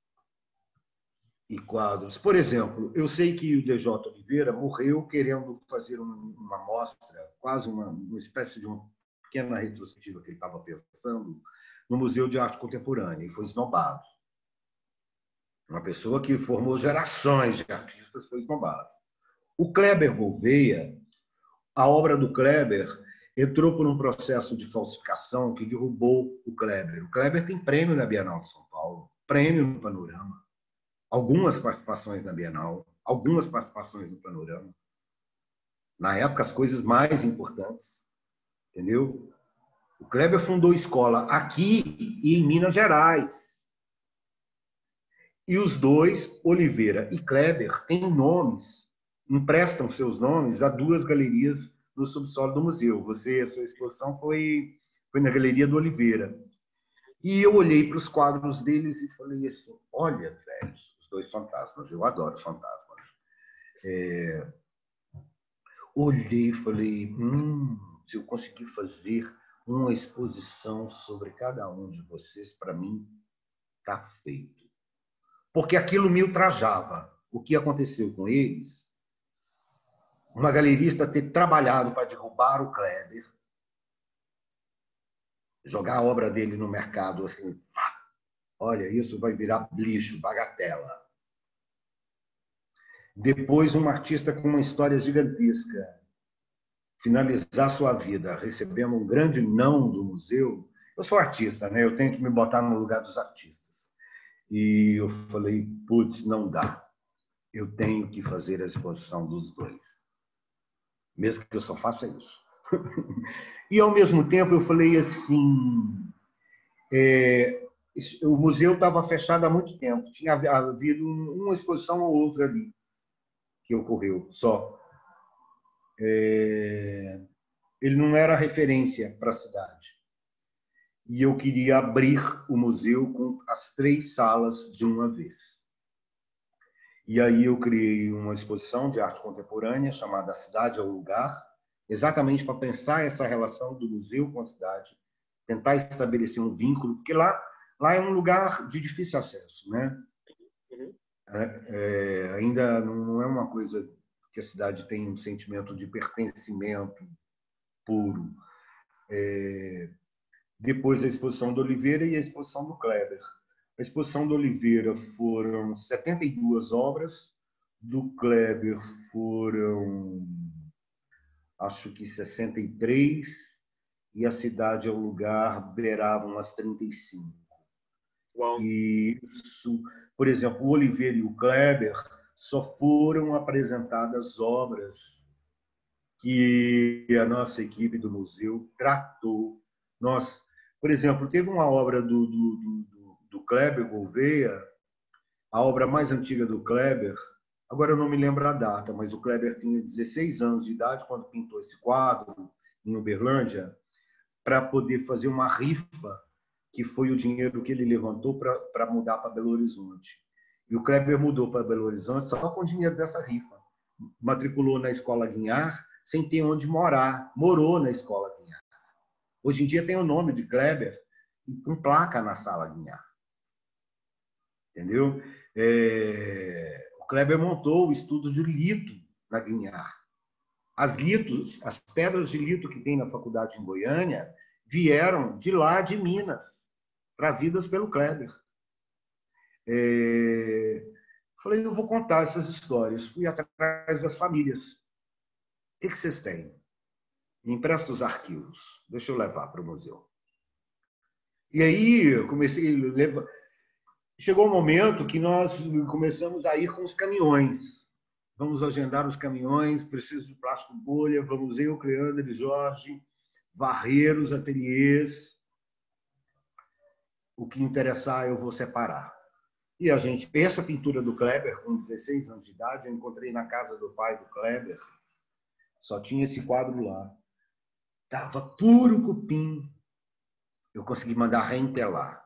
e quadros. Por exemplo, eu sei que o DJ Oliveira morreu querendo fazer uma mostra, quase uma espécie de uma pequena retrospectiva que ele estava pensando no Museu de Arte Contemporânea, e foi esnobado. Uma pessoa que formou gerações de artistas foi esnobado. O Kleber Gouveia, a obra do Kleber entrou por um processo de falsificação que derrubou o Kleber. O Kleber tem prêmio na Bienal de São Paulo, prêmio no Panorama, algumas participações na Bienal, algumas participações no Panorama. Na época, as coisas mais importantes, entendeu? O Kleber fundou escola aqui e em Minas Gerais. E os dois, Oliveira e Kleber, têm nomes, emprestam seus nomes a duas galerias no subsolo do museu. A sua exposição foi na Galeria do Oliveira. E eu olhei para os quadros deles e falei assim, olha, velho, os dois fantasmas, eu adoro fantasmas. Olhei e falei, se eu conseguir fazer uma exposição sobre cada um de vocês, para mim, está feito. Porque aquilo me ultrajava. O que aconteceu com eles? Uma galerista ter trabalhado para derrubar o Kleber, jogar a obra dele no mercado assim, olha, isso vai virar lixo, bagatela. Depois, um artista com uma história gigantesca finalizar sua vida recebendo um grande não do museu. Eu sou artista, né? Eu tenho que me botar no lugar dos artistas. E eu falei, putz, não dá. Eu tenho que fazer a exposição dos dois. Mesmo que eu só faça isso. E, ao mesmo tempo, eu falei assim, o museu estava fechado há muito tempo. Tinha havido uma exposição ou outra ali que ocorreu, só. Ele não era referência para a cidade. E eu queria abrir o museu com as 3 salas de uma vez. E aí eu criei uma exposição de arte contemporânea chamada A Cidade é o Lugar, exatamente para pensar essa relação do museu com a cidade, tentar estabelecer um vínculo, porque lá é um lugar de difícil acesso, né? Ainda não é uma coisa que a cidade tem um sentimento de pertencimento puro. Depois a exposição do Oliveira e a exposição do Kleber. A exposição do Oliveira foram 72 obras, do Kleber foram, acho que 63, e a Cidade é o Lugar beirava umas 35. Uau. E isso, por exemplo, o Oliveira e o Kleber só foram apresentadas obras que a nossa equipe do museu tratou. Por exemplo, teve uma obra do Kleber Gouveia, a obra mais antiga do Kleber, agora eu não me lembro a data, mas o Kleber tinha 16 anos de idade quando pintou esse quadro em Uberlândia, para poder fazer uma rifa, que foi o dinheiro que ele levantou para mudar para Belo Horizonte. E o Kleber mudou para Belo Horizonte só com o dinheiro dessa rifa. Matriculou na Escola Guinhar, sem ter onde morar. Morou na Escola Guinhar. Hoje em dia tem o nome de Kleber com placa na Sala Guinhar. Entendeu? O Kleber montou o estudo de lito na Guinhar. As pedras de lito que tem na faculdade em Goiânia vieram de lá, de Minas, trazidas pelo Kleber. Falei, eu vou contar essas histórias. Fui atrás das famílias. O que vocês têm? Me empresta os arquivos. Deixa eu levar para o museu. E aí eu comecei a levar. Chegou um momento que nós começamos a ir com os caminhões. Vamos agendar os caminhões, preciso de plástico bolha, vamos eu, Cleandro e Jorge, varrer os ateliês. O que interessar eu vou separar. E a gente, essa pintura do Kleber, com 16 anos de idade, eu encontrei na casa do pai do Kleber, só tinha esse quadro lá. Estava puro cupim. Eu consegui mandar reentelar.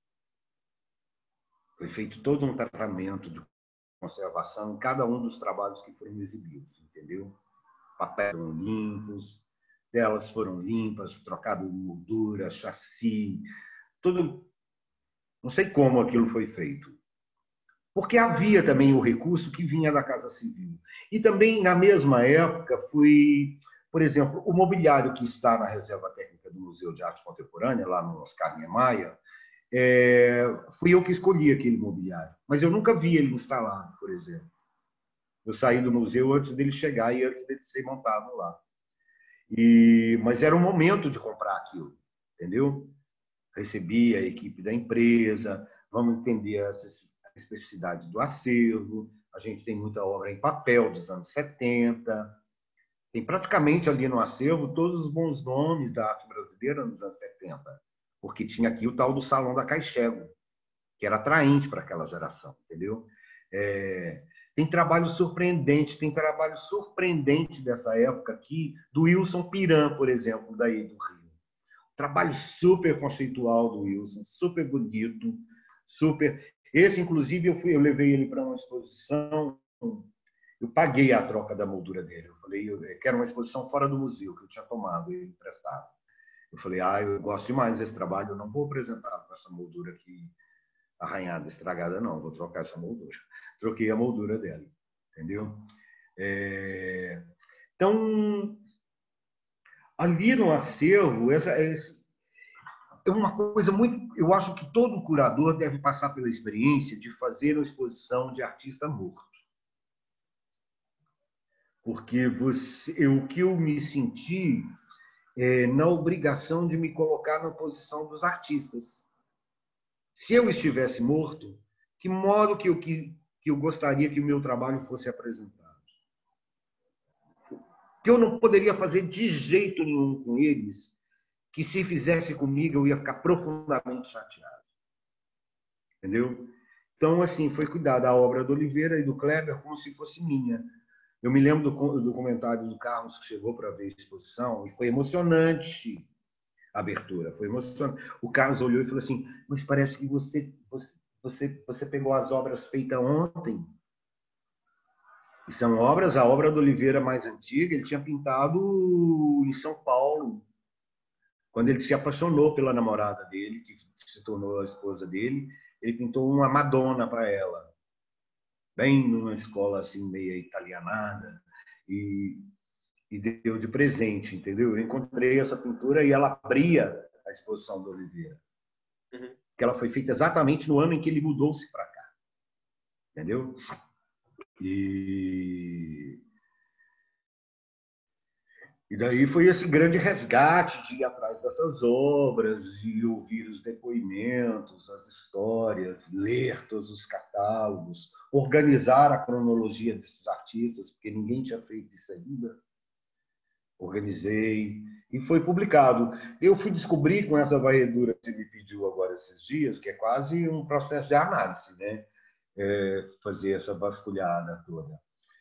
Foi feito todo um tratamento de conservação em cada um dos trabalhos que foram exibidos, entendeu? Papéis foram limpos, telas foram limpas, trocado de moldura, chassi, tudo Não sei como aquilo foi feito. Porque havia também o recurso que vinha da Casa Civil. E também, na mesma época, por exemplo, o mobiliário que está na Reserva Técnica do Museu de Arte Contemporânea, lá no Oscar Niemeyer, fui eu que escolhi aquele mobiliário. Mas eu nunca vi ele instalado, por exemplo. Eu saí do museu antes dele chegar e antes dele ser montado lá. Mas era o momento de comprar aquilo, entendeu? Recebi a equipe da empresa, vamos entender a especificidade do acervo, a gente tem muita obra em papel dos anos 70, tem praticamente ali no acervo todos os bons nomes da arte brasileira nos anos 70, porque tinha aqui o tal do Salão da Caixego, que era atraente para aquela geração, entendeu? Tem trabalho surpreendente dessa época aqui, do Wilson Piran, por exemplo, daí do Rio. Trabalho super conceitual do Wilson, super bonito, super. Esse, inclusive, eu levei ele para uma exposição, eu paguei a troca da moldura dele. Eu falei, eu quero uma exposição fora do museu, que eu tinha tomado ele emprestado. Eu falei, eu gosto demais desse trabalho, eu não vou apresentar com essa moldura aqui arranhada, estragada, não, vou trocar essa moldura. Troquei a moldura dela, entendeu? Então, ali no acervo, é uma coisa muito. Eu acho que todo curador deve passar pela experiência de fazer uma exposição de artista morto. Porque o que eu me senti na obrigação de me colocar na posição dos artistas. Se eu estivesse morto, que modo que eu gostaria que o meu trabalho fosse apresentado? Que eu não poderia fazer de jeito nenhum com eles, que se fizesse comigo eu ia ficar profundamente chateado. Entendeu? Então, assim, foi cuidar da obra do Oliveira e do Kleber como se fosse minha. Eu me lembro do comentário do Carlos, que chegou para ver a exposição, e foi emocionante a abertura, foi emocionante. O Carlos olhou e falou assim, mas parece que você pegou as obras feitas ontem. E são obras, a obra do Oliveira mais antiga, ele tinha pintado em São Paulo, quando ele se apaixonou pela namorada dele, que se tornou a esposa dele, ele pintou uma Madonna para ela, bem numa escola assim meia italianada, e deu de presente, entendeu? Eu encontrei essa pintura e ela abria a exposição do Oliveira, que ela foi feita exatamente no ano em que ele mudou-se para cá, entendeu? E daí foi esse grande resgate de ir atrás dessas obras, de ouvir os depoimentos, as histórias, ler todos os catálogos, organizar a cronologia desses artistas, porque ninguém tinha feito isso ainda. Organizei e foi publicado. Eu fui descobrir com essa varredura que você me pediu agora esses dias, que é quase um processo de análise, né? Fazer essa vasculhada toda.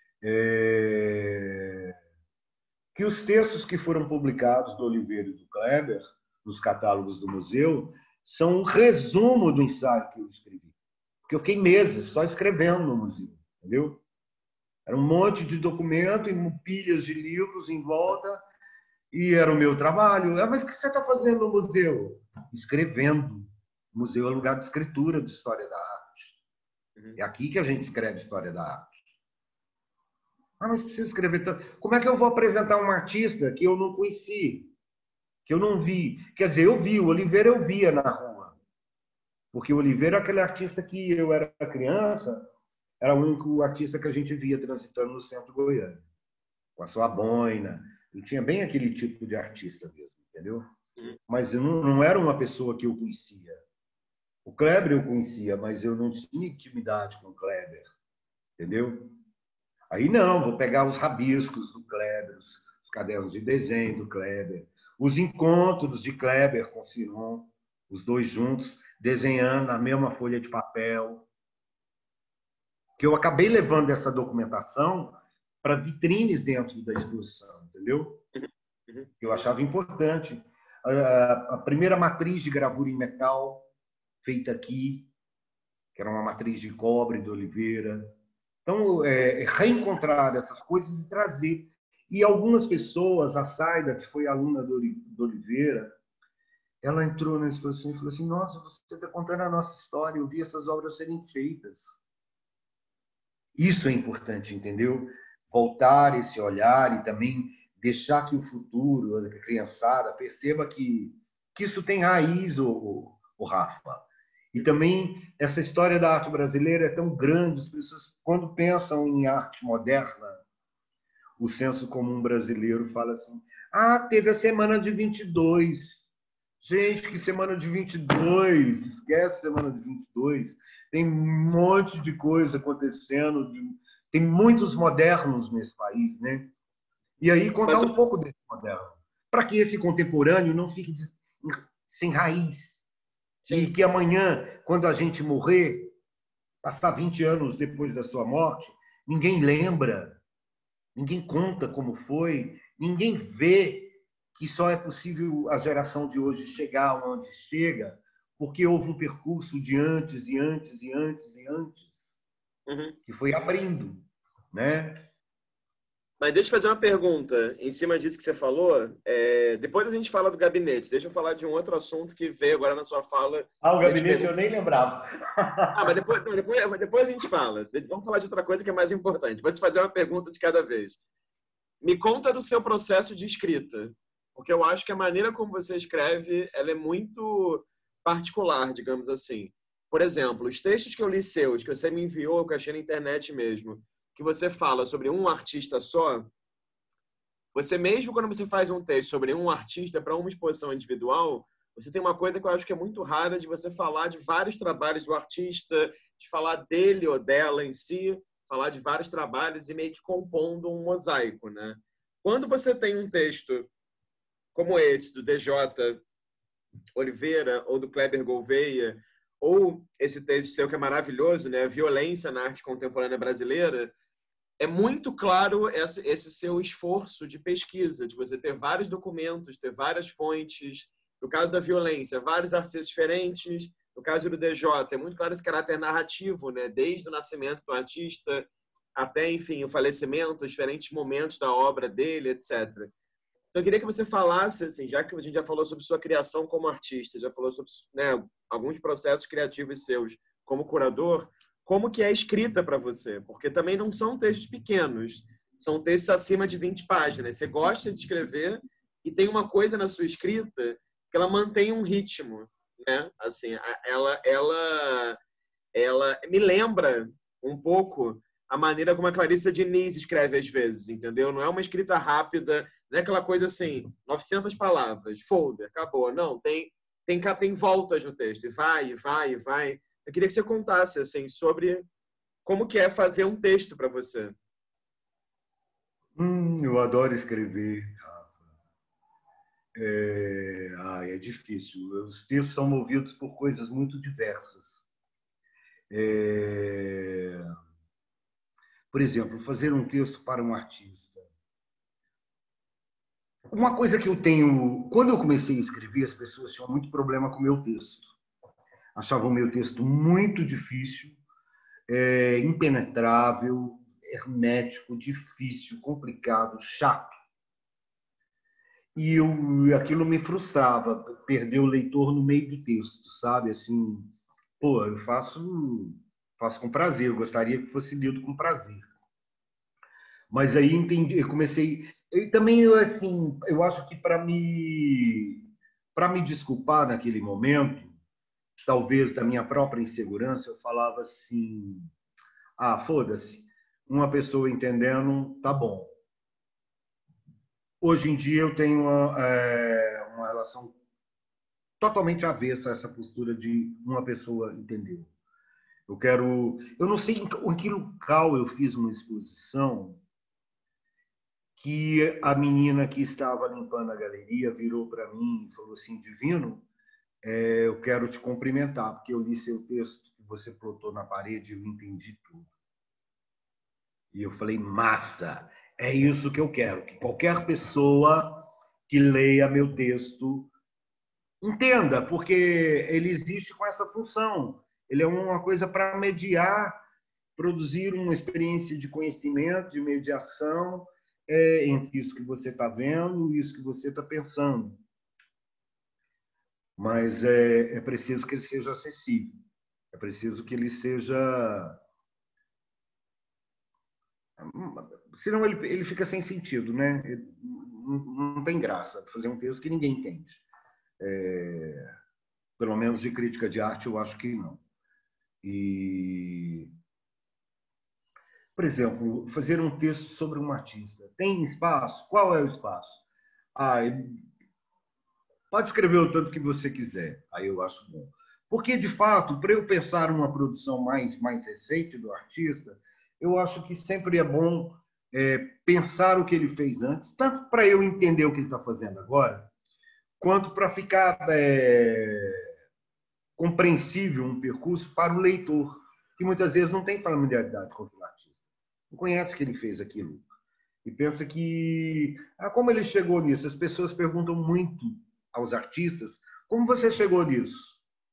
Que os textos que foram publicados do Oliveira e do Kleber, nos catálogos do museu, são um resumo do ensaio que eu escrevi. Porque eu fiquei meses só escrevendo no museu, entendeu? Era um monte de documento e pilhas de livros em volta, e era o meu trabalho. Mas o que você está fazendo no museu? Escrevendo. O museu é lugar de escritura de história da arte. É aqui que a gente escreve história da arte. Mas precisa escrever tanto. Como é que eu vou apresentar um artista que eu não conheci, que eu não vi? Quer dizer, eu vi, o Oliveira eu via na rua. Porque o Oliveira é aquele artista que eu era criança, era o único artista que a gente via transitando no centro de Goiânia, com a sua boina. Ele tinha bem aquele tipo de artista mesmo, entendeu? Mas eu não era uma pessoa que eu conhecia. O Kleber eu conhecia, mas eu não tinha intimidade com o Kleber, entendeu? Aí não, vou pegar os rabiscos do Kleber, os cadernos de desenho do Kleber, os encontros de Kleber com Ciron, os dois juntos, desenhando na mesma folha de papel. Que eu acabei levando essa documentação para vitrines dentro da exposição, entendeu? Eu achava importante. A primeira matriz de gravura em metal feita aqui, que era uma matriz de cobre do Oliveira. Então, reencontrar essas coisas e trazer. E algumas pessoas, a Saida, que foi aluna do Oliveira, ela entrou na exposição e falou assim: nossa, você está contando a nossa história, eu vi essas obras serem feitas. Isso é importante, entendeu? Voltar esse olhar e também deixar que o futuro, a criançada, perceba que isso tem raiz, o Rafa. E também essa história da arte brasileira é tão grande, as pessoas, quando pensam em arte moderna, o senso comum brasileiro fala assim: ah, teve a semana de 22. Gente, que semana de 22! Esquece semana de 22. Tem um monte de coisa acontecendo, tem muitos modernos nesse país, né? E aí contar Mas, um pouco desse moderno, para que esse contemporâneo não fique sem raiz. E sim. que amanhã, quando a gente morrer, passar 20 anos depois da sua morte, ninguém lembra, ninguém conta como foi, ninguém vê que só é possível a geração de hoje chegar onde chega porque houve um percurso de antes e antes e antes e antes Uhum. que foi abrindo, né? Mas deixa eu fazer uma pergunta em cima disso que você falou. Depois a gente fala do gabinete. Deixa eu falar de um outro assunto que veio agora na sua fala. Ah, o Eu ia te gabinete eu perguntar. nem lembrava. Ah, mas depois, não, depois a gente fala. Vamos falar de outra coisa que é mais importante. Vou te fazer uma pergunta de cada vez. Me conta do seu processo de escrita, porque eu acho que a maneira como você escreve, ela é muito particular, digamos assim. Por exemplo, os textos que eu li seus, que você me enviou, que eu achei na internet mesmo, que você fala sobre um artista só, você mesmo quando você faz um texto sobre um artista para uma exposição individual, você tem uma coisa que eu acho que é muito rara de você falar de vários trabalhos do artista, de falar dele ou dela em si, falar de vários trabalhos e meio que compondo um mosaico, né? Quando você tem um texto como esse do DJ Oliveira ou do Kleber Gouveia, ou esse texto seu que é maravilhoso, né? Violência na arte contemporânea brasileira, é muito claro esse seu esforço de pesquisa, de você ter vários documentos, ter várias fontes. No caso da violência, vários artistas diferentes. No caso do DJ, é muito claro esse caráter narrativo, né? Desde o nascimento do artista até, enfim, o falecimento, os diferentes momentos da obra dele, etc. Então, eu queria que você falasse, assim, já que a gente já falou sobre sua criação como artista, já falou sobre, né, alguns processos criativos seus como curador, como que é a escrita para você? Porque também não são textos pequenos, são textos acima de 20 páginas. Você gosta de escrever e tem uma coisa na sua escrita que ela mantém um ritmo, né? Assim, ela me lembra um pouco a maneira como a Clarissa Diniz escreve às vezes, entendeu? Não é uma escrita rápida, não é aquela coisa assim, 900 palavras, folder, acabou. Não, tem voltas no texto, e vai, e vai, e vai. Eu queria que você contasse assim sobre como que é fazer um texto para você. Eu adoro escrever. É difícil. Os textos são movidos por coisas muito diversas. É, por exemplo, fazer um texto para um artista. Uma coisa que eu tenho, quando eu comecei a escrever, as pessoas tinham muito problema com o meu texto. Achavam o meu texto muito difícil, impenetrável, hermético, difícil, complicado, chato. Aquilo me frustrava, perder o leitor no meio do texto, sabe? Assim, pô, eu faço com prazer, eu gostaria que fosse lido com prazer. Mas aí entendi, eu comecei. E também, assim, eu acho que para me desculpar naquele momento, talvez da minha própria insegurança, eu falava assim: ah, foda-se, uma pessoa entendendo, tá bom. Hoje em dia eu tenho uma relação totalmente avessa a essa postura de uma pessoa entender. Eu não sei em que local eu fiz uma exposição que a menina que estava limpando a galeria virou para mim e falou assim: Divino, eu quero te cumprimentar, porque eu li seu texto que você plotou na parede e eu entendi tudo. E eu falei: massa, é isso que eu quero, que qualquer pessoa que leia meu texto entenda, porque ele existe com essa função. Ele é uma coisa para mediar, produzir uma experiência de conhecimento, de mediação entre isso que você está vendo e isso que você está pensando. mas é preciso que ele seja acessível, é preciso que ele seja... Senão ele fica sem sentido, né? Não tem graça fazer um texto que ninguém entende. Pelo menos de crítica de arte, eu acho que não. E, por exemplo, fazer um texto sobre um artista. Tem espaço? Qual é o espaço? Ah, pode escrever o tanto que você quiser. Aí eu acho bom. Porque, de fato, para eu pensar numa produção mais recente do artista, eu acho que sempre é bom pensar o que ele fez antes, tanto para eu entender o que ele está fazendo agora, quanto para ficar compreensível um percurso para o leitor, que muitas vezes não tem familiaridade com o artista, não conhece que ele fez aquilo. E pensa que, como ele chegou nisso? As pessoas perguntam muito aos artistas, como você chegou nisso?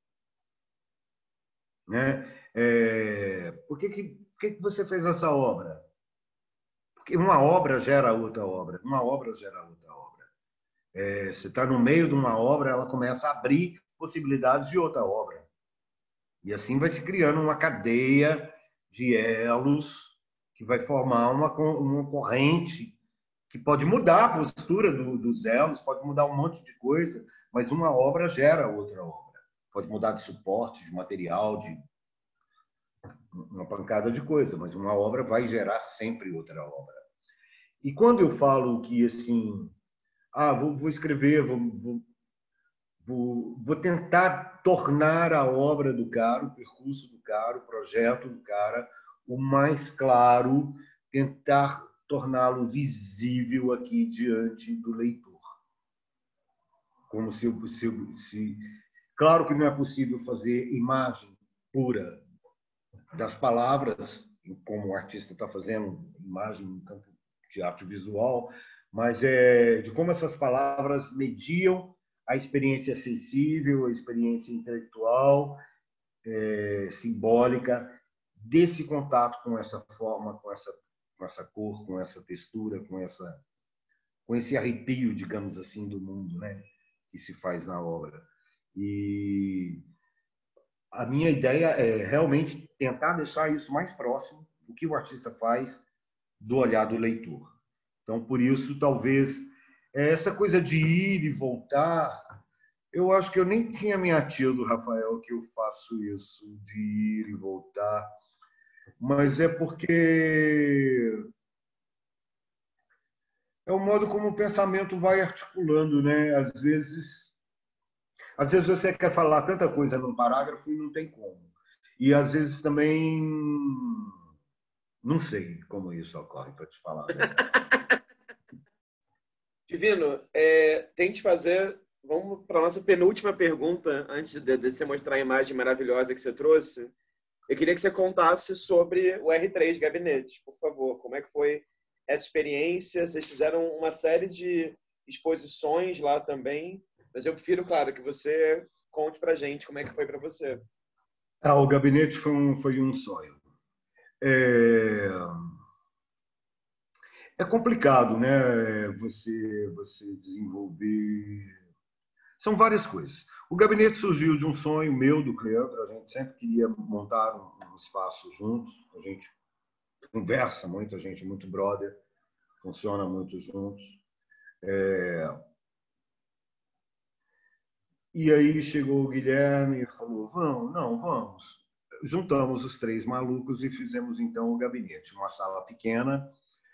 Né? Por que você fez essa obra? Porque uma obra gera outra obra, uma obra gera outra obra. Você está no meio de uma obra, ela começa a abrir possibilidades de outra obra. E assim vai se criando uma cadeia de elos que vai formar uma corrente que pode mudar a postura dos elos, pode mudar um monte de coisa, mas uma obra gera outra obra. Pode mudar de suporte, de material, de uma pancada de coisa, mas uma obra vai gerar sempre outra obra. E quando eu falo que, assim, vou escrever, vou tentar tornar a obra do cara, o percurso do cara, o projeto do cara, o mais claro, tentar torná-lo visível aqui diante do leitor. Como se... Claro que não é possível fazer imagem pura das palavras, como o artista está fazendo, imagem no campo de arte visual, mas de como essas palavras mediam a experiência sensível, a experiência intelectual, simbólica, desse contato com essa forma, com essa cor, com essa textura, com esse arrepio, digamos assim, do mundo, né, que se faz na obra. E a minha ideia é realmente tentar deixar isso mais próximo do que o artista faz do olhar do leitor. Então, por isso, talvez, essa coisa de ir e voltar, eu acho que eu nem tinha minha tia do Rafael que eu faço isso, de ir e voltar, mas é porque é o modo como o pensamento vai articulando, né? Às vezes você quer falar tanta coisa num parágrafo e não tem como. E às vezes também não sei como isso ocorre, para te falar a verdade. Divino, tente fazer. Vamos para a nossa penúltima pergunta, antes de você mostrar a imagem maravilhosa que você trouxe. Eu queria que você contasse sobre o R3 Gabinete, por favor. Como é que foi essa experiência? Vocês fizeram uma série de exposições lá também, mas eu prefiro, claro, que você conte para a gente como é que foi para você. O gabinete foi um sonho. É complicado, né? Você desenvolver. São várias coisas. O gabinete surgiu de um sonho meu, do Cleandro. A gente sempre queria montar um espaço juntos. A gente conversa muito, a gente é muito brother, funciona muito juntos. E aí chegou o Guilherme e falou: vamos, não, vamos. Juntamos os três malucos e fizemos então o gabinete. Uma sala pequena,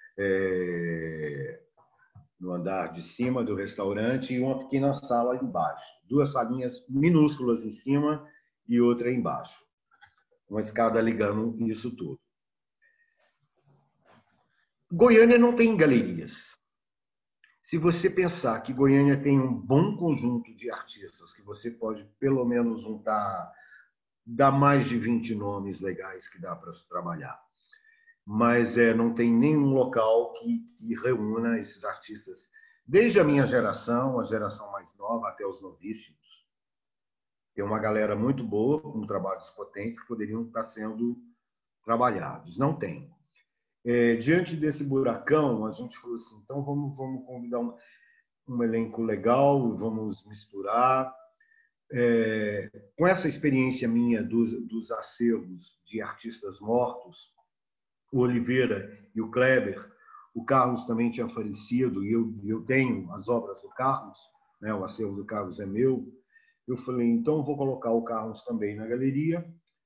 no andar de cima do restaurante, e uma pequena sala embaixo. Duas salinhas minúsculas em cima e outra embaixo. Uma escada ligando isso tudo. Goiânia não tem galerias. Se você pensar que Goiânia tem um bom conjunto de artistas, que você pode pelo menos juntar, dá mais de 20 nomes legais que dá para se trabalhar. Mas não tem nenhum local que reúna esses artistas, desde a minha geração, a geração mais nova, até os novíssimos. Tem uma galera muito boa, com trabalhos potentes, que poderiam estar sendo trabalhados. Não tem. Diante desse buracão, a gente falou assim, então vamos convidar um elenco legal, vamos misturar. com essa experiência minha dos acervos de artistas mortos, o Oliveira e o Kleber, o Carlos também tinha falecido, e eu tenho as obras do Carlos, né? O acervo do Carlos é meu. Eu falei, então eu vou colocar o Carlos também na galeria.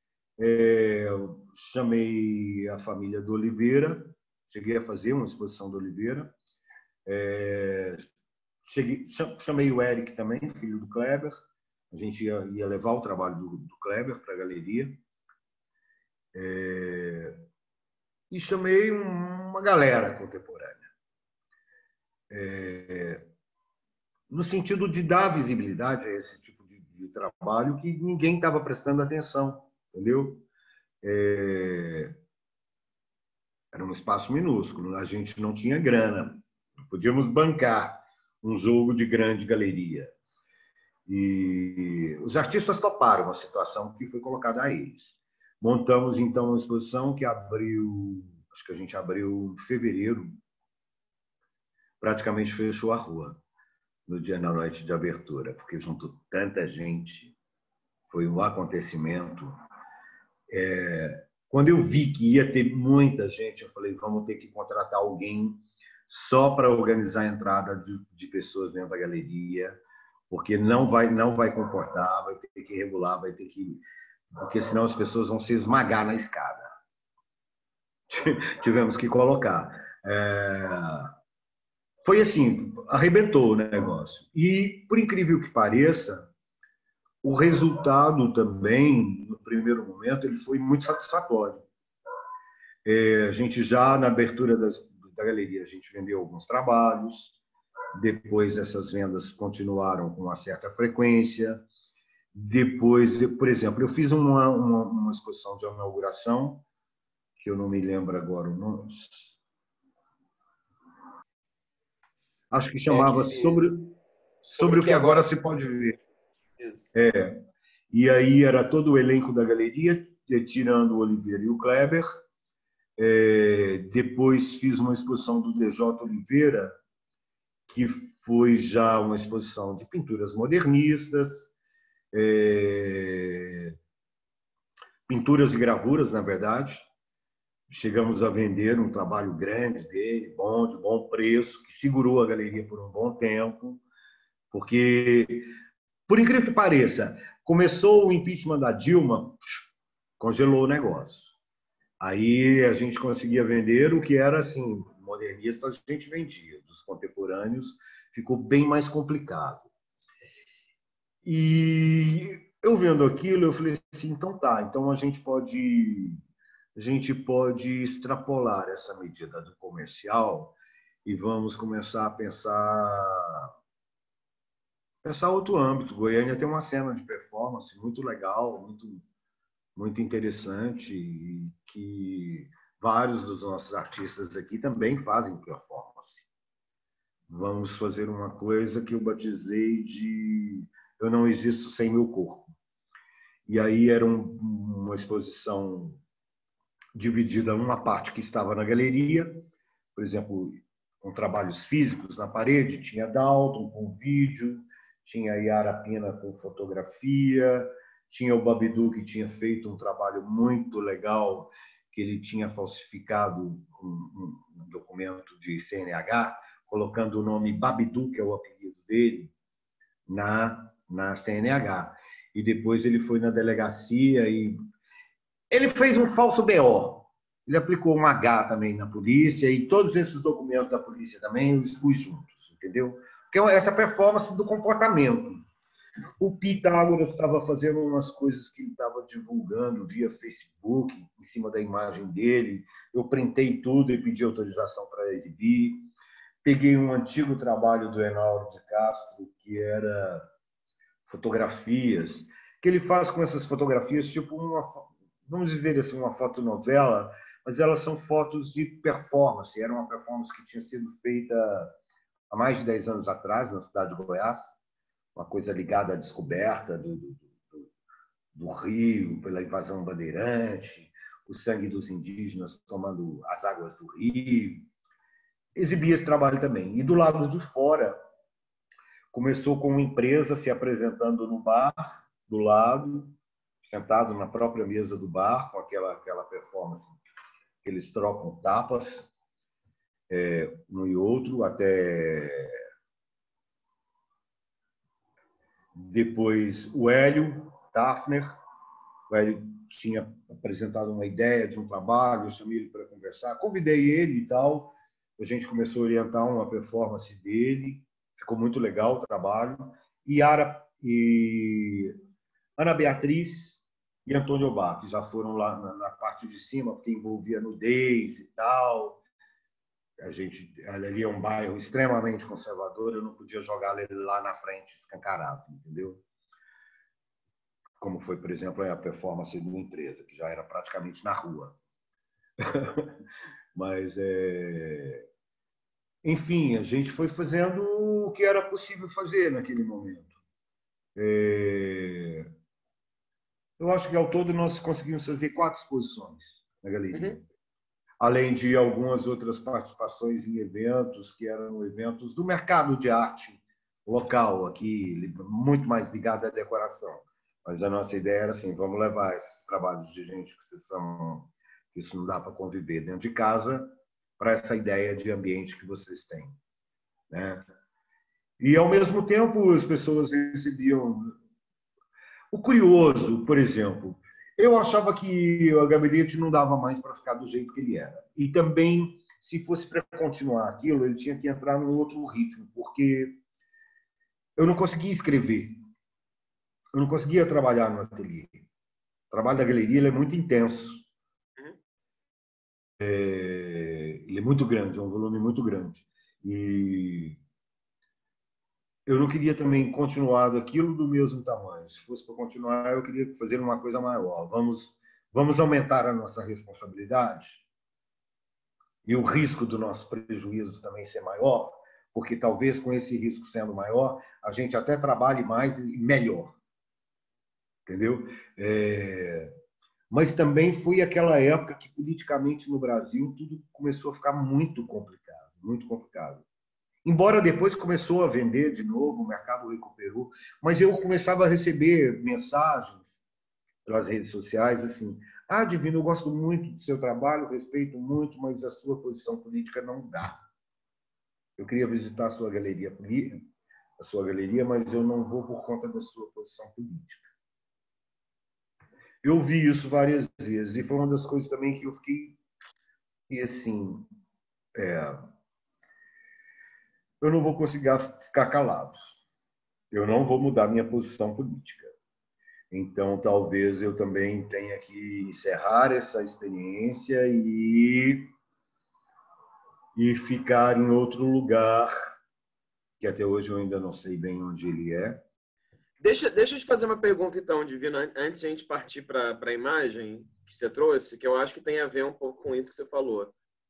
Chamei a família do Oliveira, cheguei a fazer uma exposição do Oliveira. Chamei o Eric também, filho do Kleber. A gente ia levar o trabalho do Kleber para a galeria. E chamei uma galera contemporânea. No sentido de dar visibilidade a esse tipo de trabalho que ninguém estava prestando atenção, entendeu? Era um espaço minúsculo, a gente não tinha grana, podíamos bancar um jogo de grande galeria. E os artistas toparam a situação que foi colocada a eles. Montamos, então, uma exposição que abriu, acho que a gente abriu em fevereiro, praticamente fechou a rua no dia na noite de abertura, porque juntou tanta gente, foi um acontecimento. Quando eu vi que ia ter muita gente, eu falei, vamos ter que contratar alguém só para organizar a entrada de pessoas dentro da galeria, porque não vai comportar, vai ter que regular, vai ter que... Porque senão as pessoas vão se esmagar na escada. Tivemos que colocar. Foi assim, arrebentou o negócio. E, por incrível que pareça, o resultado também, no primeiro momento, ele foi muito satisfatório. A gente já, na abertura da galeria, a gente vendeu alguns trabalhos, depois essas vendas continuaram com uma certa frequência. Depois, por exemplo, eu fiz uma exposição de inauguração, que eu não me lembro agora o nome, acho que chamava Sobre o que agora se pode ver. E aí era todo o elenco da galeria, tirando o Oliveira e o Kleber. Depois fiz uma exposição do DJ Oliveira, que foi já uma exposição de pinturas modernistas, pinturas e gravuras, na verdade. Chegamos a vender um trabalho grande dele, de bom preço, que segurou a galeria por um bom tempo, porque, por incrível que pareça, começou o impeachment da Dilma, congelou o negócio. Aí a gente conseguia vender o que era assim, modernista, a gente vendia. Dos contemporâneos ficou bem mais complicado. E eu vendo aquilo, eu falei assim, então tá, então a gente pode extrapolar essa medida do comercial e vamos começar a pensar outro âmbito. Goiânia tem uma cena de performance muito legal, muito interessante, e que vários dos nossos artistas aqui também fazem performance. Vamos fazer uma coisa que eu batizei de Eu Não Existo Sem Meu Corpo. E aí era uma exposição dividida numa parte que estava na galeria, por exemplo, com trabalhos físicos na parede, tinha Dalton com vídeo, tinha a Yara Pina com fotografia, tinha o Babidu, que tinha feito um trabalho muito legal, que ele tinha falsificado um documento de CNH, colocando o nome Babidu, que é o apelido dele, na CNH. E depois ele foi na delegacia e ele fez um falso BO. Ele aplicou um H também na polícia e todos esses documentos da polícia também eu expus juntos, entendeu? Porque essa performance do comportamento. O Pitágoras estava fazendo umas coisas que ele estava divulgando via Facebook, em cima da imagem dele. Eu printei tudo e pedi autorização para exibir. Peguei um antigo trabalho do Enauro de Castro, que era fotografias, que ele faz com essas fotografias, tipo vamos dizer assim, uma fotonovela, mas elas são fotos de performance. Era uma performance que tinha sido feita há mais de 10 anos atrás, na cidade de Goiás, uma coisa ligada à descoberta do Rio, pela invasão bandeirante, o sangue dos indígenas tomando as águas do Rio. Exibi esse trabalho também. E do lado de fora, Começou com uma empresa se apresentando no bar do lado, sentado na própria mesa do bar, com aquela performance que eles trocam tapas, um e outro, até depois o Hélio Tafner. O Hélio tinha apresentado uma ideia de um trabalho, eu chamei ele para conversar, convidei ele e tal, a gente começou a orientar uma performance dele, ficou muito legal o trabalho, e Ana Beatriz e Antônio Bach, que já foram lá na parte de cima, porque envolvia nudez e tal. Ali é um bairro extremamente conservador, eu não podia jogar ele lá na frente escancarado, entendeu? Como foi, por exemplo, a performance de uma empresa, que já era praticamente na rua. Mas, enfim, a gente foi fazendo o que era possível fazer naquele momento. Eu acho que, ao todo, nós conseguimos fazer 4 exposições na galeria. Uhum. Além de algumas outras participações em eventos, que eram eventos do mercado de arte local, aqui, muito mais ligado à decoração. Mas a nossa ideia era assim, vamos levar esses trabalhos de gente que isso não dá para conviver dentro de casa, para essa ideia de ambiente que vocês têm, né? E, ao mesmo tempo, as pessoas recebiam... O curioso, por exemplo, eu achava que o gabinete não dava mais para ficar do jeito que ele era. E também, se fosse para continuar aquilo, ele tinha que entrar num outro ritmo, porque eu não conseguia escrever. Eu não conseguia trabalhar no ateliê. O trabalho da galeria ele é muito intenso. Ele é muito grande, é um volume muito grande. E eu não queria também continuar daquilo do mesmo tamanho. Se fosse para continuar, eu queria fazer uma coisa maior. Vamos aumentar a nossa responsabilidade e o risco do nosso prejuízo também ser maior, porque talvez com esse risco sendo maior, a gente até trabalhe mais e melhor. Entendeu? Mas também foi aquela época que, politicamente, no Brasil, tudo começou a ficar muito complicado, muito complicado. Embora depois começou a vender de novo, o mercado recuperou, mas eu começava a receber mensagens pelas redes sociais assim: Divino, eu gosto muito do seu trabalho, respeito muito, mas a sua posição política não dá. Eu queria visitar a sua galeria, mas eu não vou por conta da sua posição política. Eu vi isso várias vezes e foi uma das coisas também que eu fiquei assim, eu não vou conseguir ficar calado. Eu não vou mudar minha posição política. Então, talvez eu também tenha que encerrar essa experiência e ficar em outro lugar, que até hoje eu ainda não sei bem onde ele é. Deixa eu te fazer uma pergunta, então, Divino, antes de a gente partir para a imagem que você trouxe, que eu acho que tem a ver um pouco com isso que você falou.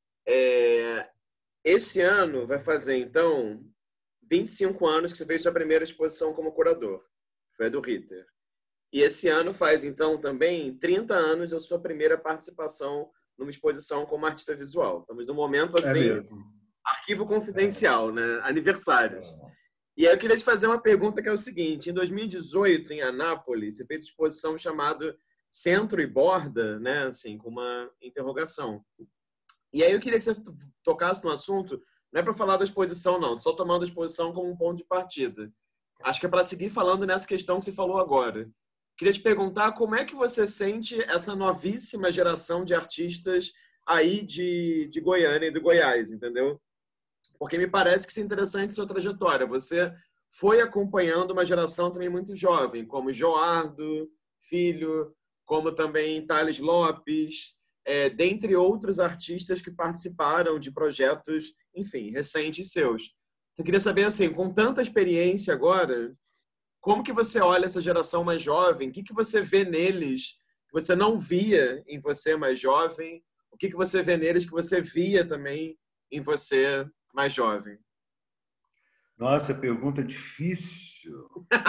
Esse ano vai fazer, então, 25 anos que você fez sua primeira exposição como curador. Foi a do Ritter. E esse ano faz, então, também 30 anos da sua primeira participação numa exposição como artista visual. Estamos num momento, assim, arquivo confidencial, né? Aniversários. E aí eu queria te fazer uma pergunta que é o seguinte. Em 2018, em Anápolis, você fez uma exposição chamada Centro e Borda, né? Assim, com uma interrogação. E aí eu queria que você tocasse no assunto, não é para falar da exposição, não, só tomando a exposição como um ponto de partida. Acho que é para seguir falando nessa questão que você falou agora. Queria te perguntar como é que você sente essa novíssima geração de artistas aí de Goiânia e do Goiás, entendeu? Porque me parece que isso é interessante a sua trajetória. Você foi acompanhando uma geração também muito jovem, como Joardo Filho, como também Thales Lopes, dentre outros artistas que participaram de projetos, enfim, recentes seus. Eu queria saber, assim, com tanta experiência agora, como que você olha essa geração mais jovem? O que você vê neles que você não via em você mais jovem? O que você vê neles que você via também em você mais jovem? Nossa, pergunta difícil.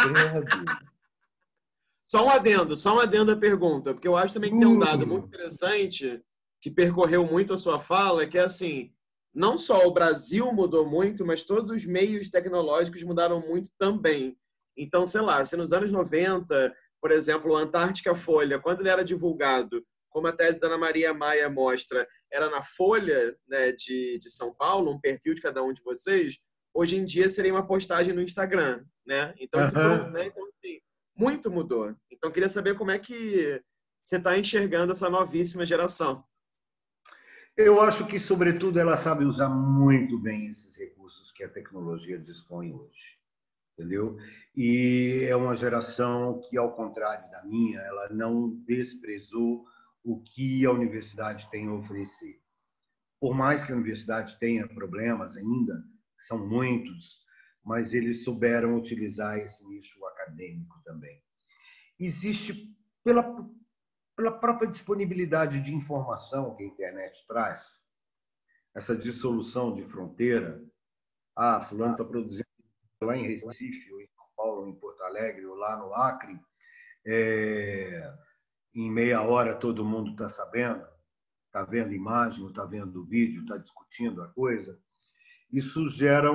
Só um adendo à pergunta, porque eu acho também que tem um dado muito interessante que percorreu muito a sua fala, que é assim, não só o Brasil mudou muito, mas todos os meios tecnológicos mudaram muito também. Então, sei lá, se nos anos 90, por exemplo, o Antártica Folha, quando ele era divulgado, como a tese da Ana Maria Maia mostra, era na Folha, né, de São Paulo, um perfil de cada um de vocês, hoje em dia seria uma postagem no Instagram, né? Então, né? Então, assim, muito mudou. Então, queria saber como é que você está enxergando essa novíssima geração. Eu acho que, sobretudo, ela sabe usar muito bem esses recursos que a tecnologia dispõe hoje, entendeu? E é uma geração que, ao contrário da minha, ela não desprezou o que a universidade tem a oferecer. Por mais que a universidade tenha problemas ainda, são muitos, mas eles souberam utilizar esse nicho acadêmico também. Existe, pela própria disponibilidade de informação que a internet traz, essa dissolução de fronteira. Ah, fulano está produzindo lá em Recife, ou em São Paulo, ou em Porto Alegre, ou lá no Acre. Em meia hora todo mundo está sabendo, está vendo imagem, está vendo vídeo, está discutindo a coisa. Isso gera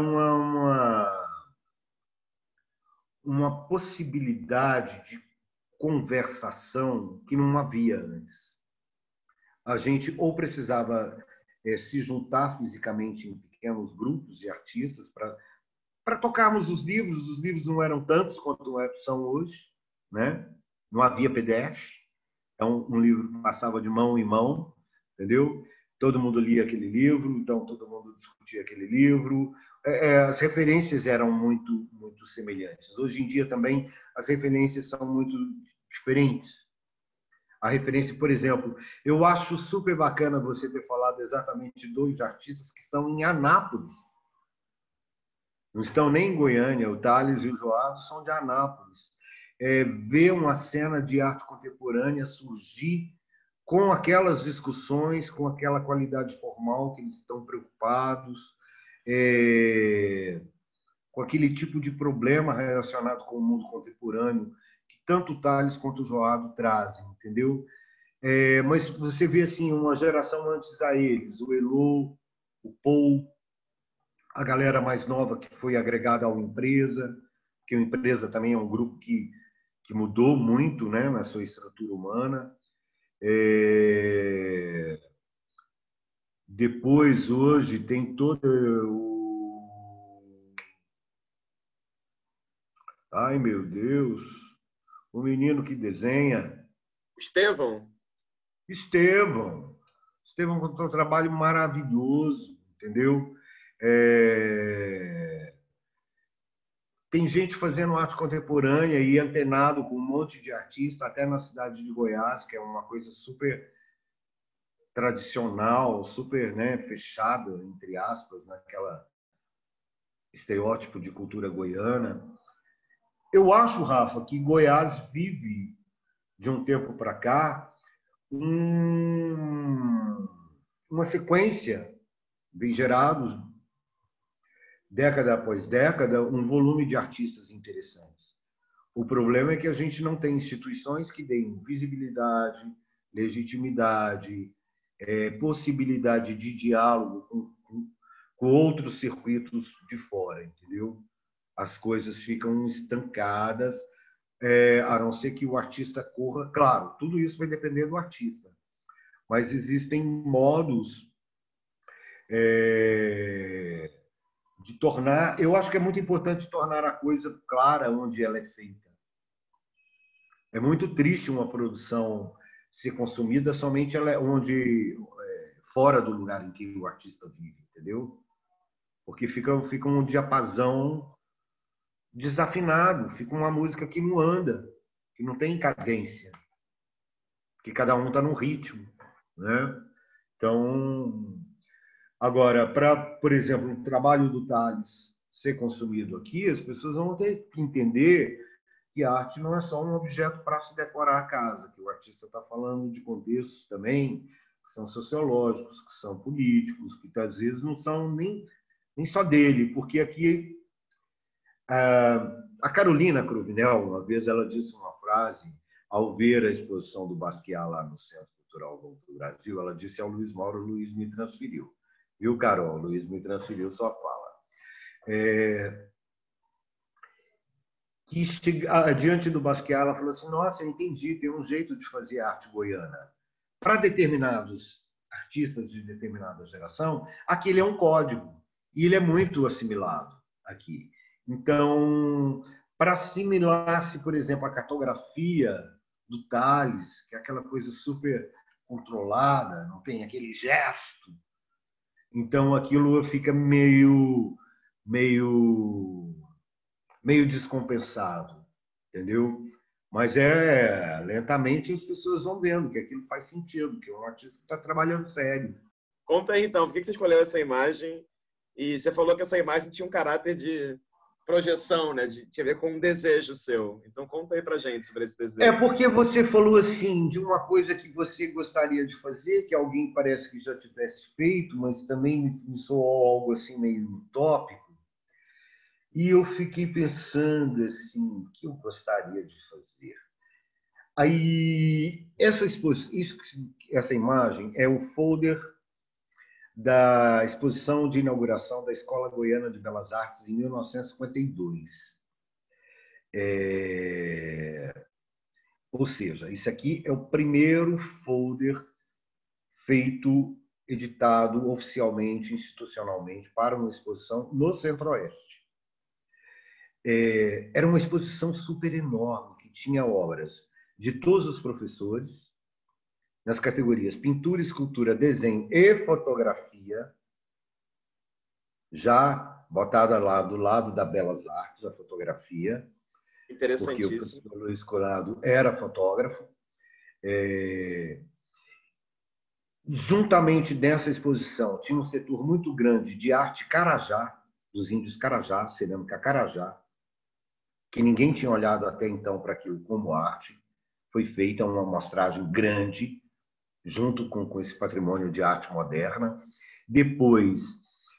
uma possibilidade de conversação que não havia antes. A gente ou precisava se juntar fisicamente em pequenos grupos de artistas para tocarmos os livros não eram tantos quanto são hoje, né? Não havia PDF, então um livro passava de mão em mão, entendeu? Todo mundo lia aquele livro, então todo mundo discutia aquele livro. As referências eram muito, muito semelhantes. Hoje em dia também as referências são muito diferentes. A referência, por exemplo, eu acho super bacana você ter falado exatamente de dois artistas que estão em Anápolis. Não estão nem em Goiânia, o Thales e o Joado são de Anápolis. Ver uma cena de arte contemporânea surgir com aquelas discussões, com aquela qualidade formal que eles estão preocupados, com aquele tipo de problema relacionado com o mundo contemporâneo que tanto o Thales quanto o Joado trazem, entendeu? Mas você vê assim uma geração antes a eles, o Elô, o Paul, a galera mais nova que foi agregada ao Empresa, porque o Empresa também é um grupo que mudou muito, né, na sua estrutura humana. Depois, hoje, tem todo o... Ai, meu Deus! O menino que desenha. Estevão? Estevão com um trabalho maravilhoso, entendeu? Tem gente fazendo arte contemporânea e antenado com um monte de artista, até na cidade de Goiás, que é uma coisa super tradicional, super, né, fechada, entre aspas, naquela estereótipo de cultura goiana. Eu acho, Rafa, que Goiás vive, de um tempo para cá, uma sequência, vem gerado, década após década, um volume de artistas interessantes. O problema é que a gente não tem instituições que deem visibilidade, legitimidade, possibilidade de diálogo com outros circuitos de fora, entendeu? As coisas ficam estancadas, a não ser que o artista corra. Claro, tudo isso vai depender do artista, mas existem modos de tornar. Eu acho que é muito importante tornar a coisa clara onde ela é feita. É muito triste uma produção ser consumida somente onde fora do lugar em que o artista vive, entendeu? Porque fica um diapasão desafinado, fica uma música que não anda, que não tem cadência, que cada um está num ritmo, né? Então, agora, por exemplo, o trabalho do Thales ser consumido aqui, as pessoas vão ter que entender que a arte não é só um objeto para se decorar a casa, que o artista está falando de contextos também que são sociológicos, que são políticos, que às vezes não são nem só dele, porque aqui a Carolina Cruvinel, uma vez, ela disse uma frase ao ver a exposição do Basquiat lá no Centro Cultural do Brasil, ela disse ao Luiz Mauro: Luiz me transferiu. Viu, Carol? O Luiz me transferiu sua fala. Que diante do Basquiat, ela falou assim, nossa, eu entendi, tem um jeito de fazer arte goiana. Para determinados artistas de determinada geração, aquele é um código, e ele é muito assimilado aqui. Então, para assimilar-se, por exemplo, a cartografia do Tales, que é aquela coisa super controlada, não tem aquele gesto, então aquilo fica meio descompensado, entendeu? Mas lentamente as pessoas vão vendo que aquilo faz sentido, que é um artista que está trabalhando sério. Conta aí, então, por que você escolheu essa imagem? E você falou que essa imagem tinha um caráter de projeção, né? Tinha a ver com um desejo seu. Então, conta aí pra gente sobre esse desejo. Porque você falou assim de uma coisa que você gostaria de fazer, que alguém parece que já tivesse feito, mas também me soou algo assim meio utópico. E eu fiquei pensando assim, o que eu gostaria de fazer. Aí, essa imagem é o folder da exposição de inauguração da Escola Goiana de Belas Artes em 1952. Ou seja, isso aqui é o primeiro folder feito, editado oficialmente, institucionalmente, para uma exposição no Centro-Oeste. Era uma exposição super enorme, que tinha obras de todos os professores, nas categorias pintura, escultura, desenho e fotografia, já botada lá do lado da Belas Artes, a fotografia, porque o professor Luiz Curado era fotógrafo. Juntamente dessa exposição, tinha um setor muito grande de arte Carajá, dos índios Carajá, cerâmica Carajá, que ninguém tinha olhado até então para aquilo como arte. Foi feita uma amostragem grande, junto com esse patrimônio de arte moderna. Depois,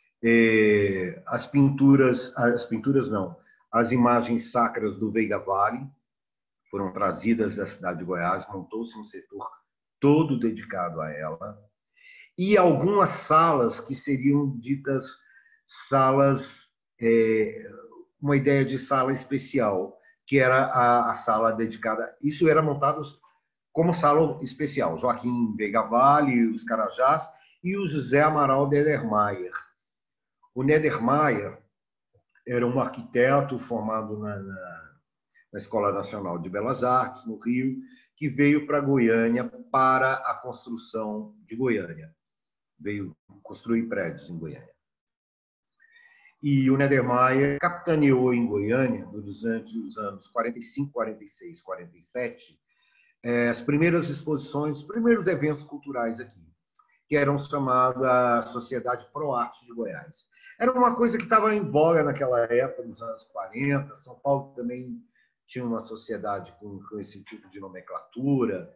as imagens sacras do Veiga Vale foram trazidas da cidade de Goiás, montou-se um setor todo dedicado a ela, e algumas salas que seriam ditas salas, uma ideia de sala especial, que era a sala dedicada, isso era montado como sala especial, Joaquim Veiga Vale, os Carajás e o José Amaral Nedermayer. O Nedermayer era um arquiteto formado na Escola Nacional de Belas Artes, no Rio, que veio para Goiânia para a construção de Goiânia. Veio construir prédios em Goiânia. E o Nedermayer capitaneou em Goiânia, durante os anos 45, 46, 47, as primeiras exposições, os primeiros eventos culturais aqui, que eram chamados a Sociedade Pro Arte de Goiás. Era uma coisa que estava em voga naquela época, nos anos 40. São Paulo também tinha uma sociedade com esse tipo de nomenclatura.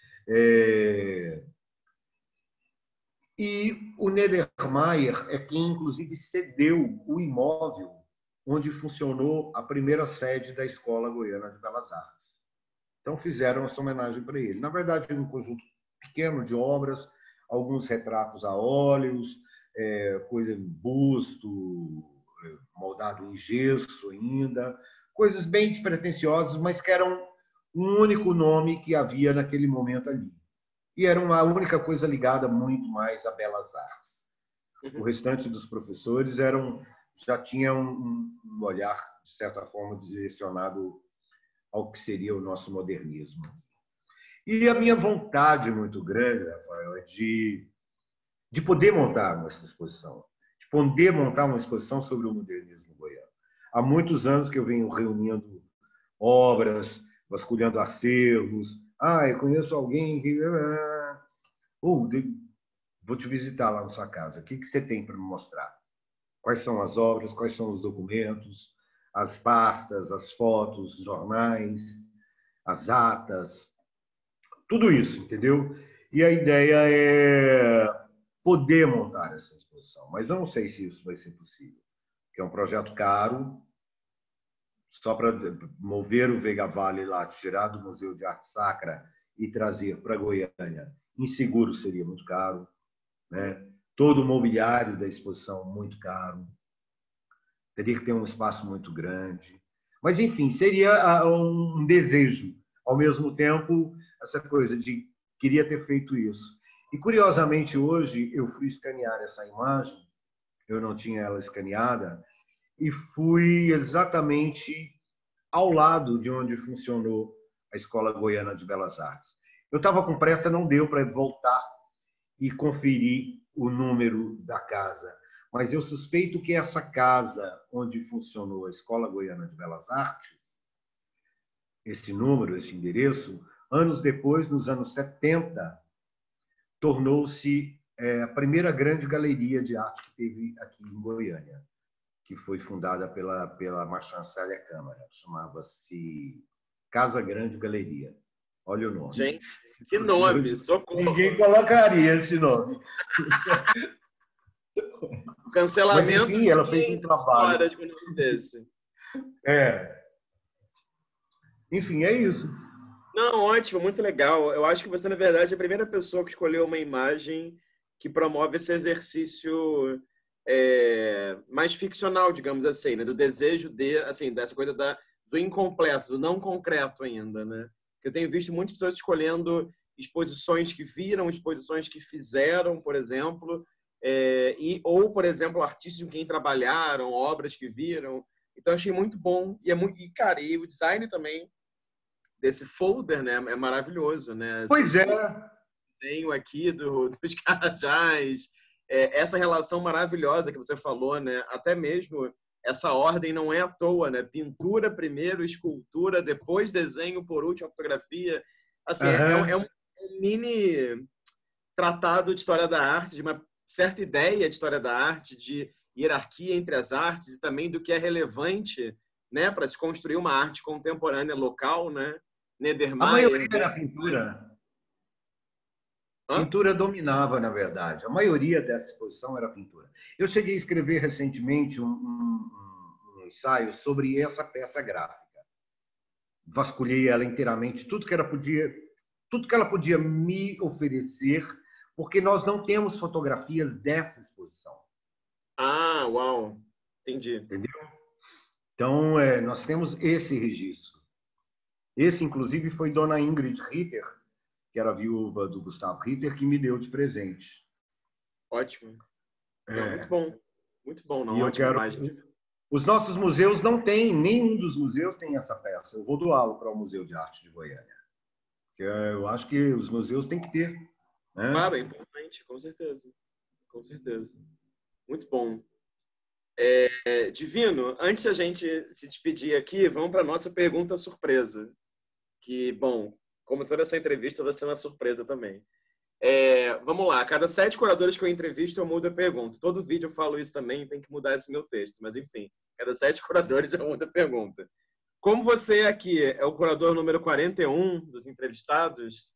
E o Nedermayer é quem, inclusive, cedeu o imóvel onde funcionou a primeira sede da Escola Goiana de Belas Artes. Então, fizeram essa homenagem para ele. Na verdade, um conjunto pequeno de obras, alguns retratos a óleos, coisa em busto, moldado em gesso ainda, coisas bem despretensiosas, mas que eram um único nome que havia naquele momento ali. E era uma única coisa ligada muito mais a Belas Artes. O restante dos professores já tinham um olhar, de certa forma, direcionado ao que seria o nosso modernismo. E a minha vontade muito grande, Rafael, é de poder montar essa exposição, de poder montar uma exposição sobre o modernismo goiano. Há muitos anos que eu venho reunindo obras, vasculhando acervos. Eu conheço alguém que... vou te visitar lá na sua casa. O que você tem para me mostrar? Quais são as obras, quais são os documentos, as pastas, as fotos, os jornais, as atas, tudo isso, entendeu? E a ideia é poder montar essa exposição, mas eu não sei se isso vai ser possível, porque é um projeto caro. Só para mover o Veiga Vale lá, tirar do Museu de Arte Sacra e trazer para Goiânia, inseguro seria muito caro, né? todo o mobiliário da exposição muito caro, teria que ter um espaço muito grande. Mas, enfim, seria um desejo. Ao mesmo tempo, essa coisa de queria ter feito isso. E, curiosamente, hoje eu fui escanear essa imagem, eu não tinha ela escaneada, e fui exatamente ao lado de onde funcionou a Escola Goiana de Belas Artes. Eu estava com pressa, não deu para voltar e conferir o número da casa, mas eu suspeito que essa casa onde funcionou a Escola Goiana de Belas Artes, esse número, esse endereço, anos depois, nos anos 70, tornou-se a primeira grande galeria de arte que teve aqui em Goiânia, que foi fundada pela Marchand Célia Câmara. Chamava-se Casa Grande Galeria. Olha o nome. Gente, que nome, socorro. Ninguém colocaria esse nome. Cancelamento. Mas, enfim, ela fez um trabalho. Horas com o nome desse. Enfim, é isso. Não, ótimo, muito legal. Eu acho que você, na verdade, é a primeira pessoa que escolheu uma imagem que promove esse exercício mais ficcional, digamos assim, né? Do desejo de, assim, dessa coisa do incompleto, do não concreto ainda, né? Eu tenho visto muitas pessoas escolhendo exposições que viram, exposições que fizeram, por exemplo, ou, por exemplo, artistas com quem trabalharam, obras que viram. Então, achei muito bom. Cara, e o design também desse folder, né, é maravilhoso, né? Pois é. Desenho aqui dos Carajás, essa relação maravilhosa que você falou, né? Até mesmo essa ordem não é à toa, né? Pintura primeiro, escultura, depois desenho, por último fotografia. Assim, é um mini tratado de história da arte, de uma certa ideia de história da arte, de hierarquia entre as artes e também do que é relevante, né, para se construir uma arte contemporânea local, né? A maioria era pintura. Pintura dominava, na verdade. A maioria dessa exposição era pintura. Eu cheguei a escrever recentemente um ensaio sobre essa peça gráfica. Vasculhei ela inteiramente, tudo que ela podia me oferecer, porque nós não temos fotografias dessa exposição. Ah, uau! Entendi. Entendeu? Então, nós temos esse registro. Esse, inclusive, foi Dona Ingrid Ritter, que era viúva do Gustavo Ritter, que me deu de presente. Ótimo. Não, muito bom. Muito bom, não. E ótima imagem. Os nossos museus não têm, nenhum dos museus tem essa peça. Eu vou doá-lo para o Museu de Arte de Goiânia. Eu acho que os museus têm que ter. Né? Claro, é importante, com certeza. Com certeza. Muito bom. Divino, antes de a gente se despedir aqui, vamos para a nossa pergunta surpresa. Que, bom, como toda essa entrevista, vai ser uma surpresa também. Vamos lá, a cada 7 curadores que eu entrevisto, eu mudo a pergunta. Todo vídeo eu falo isso também, tem que mudar esse meu texto. Mas, enfim, cada 7 curadores eu mudo a pergunta. Como você aqui é o curador número 41 dos entrevistados,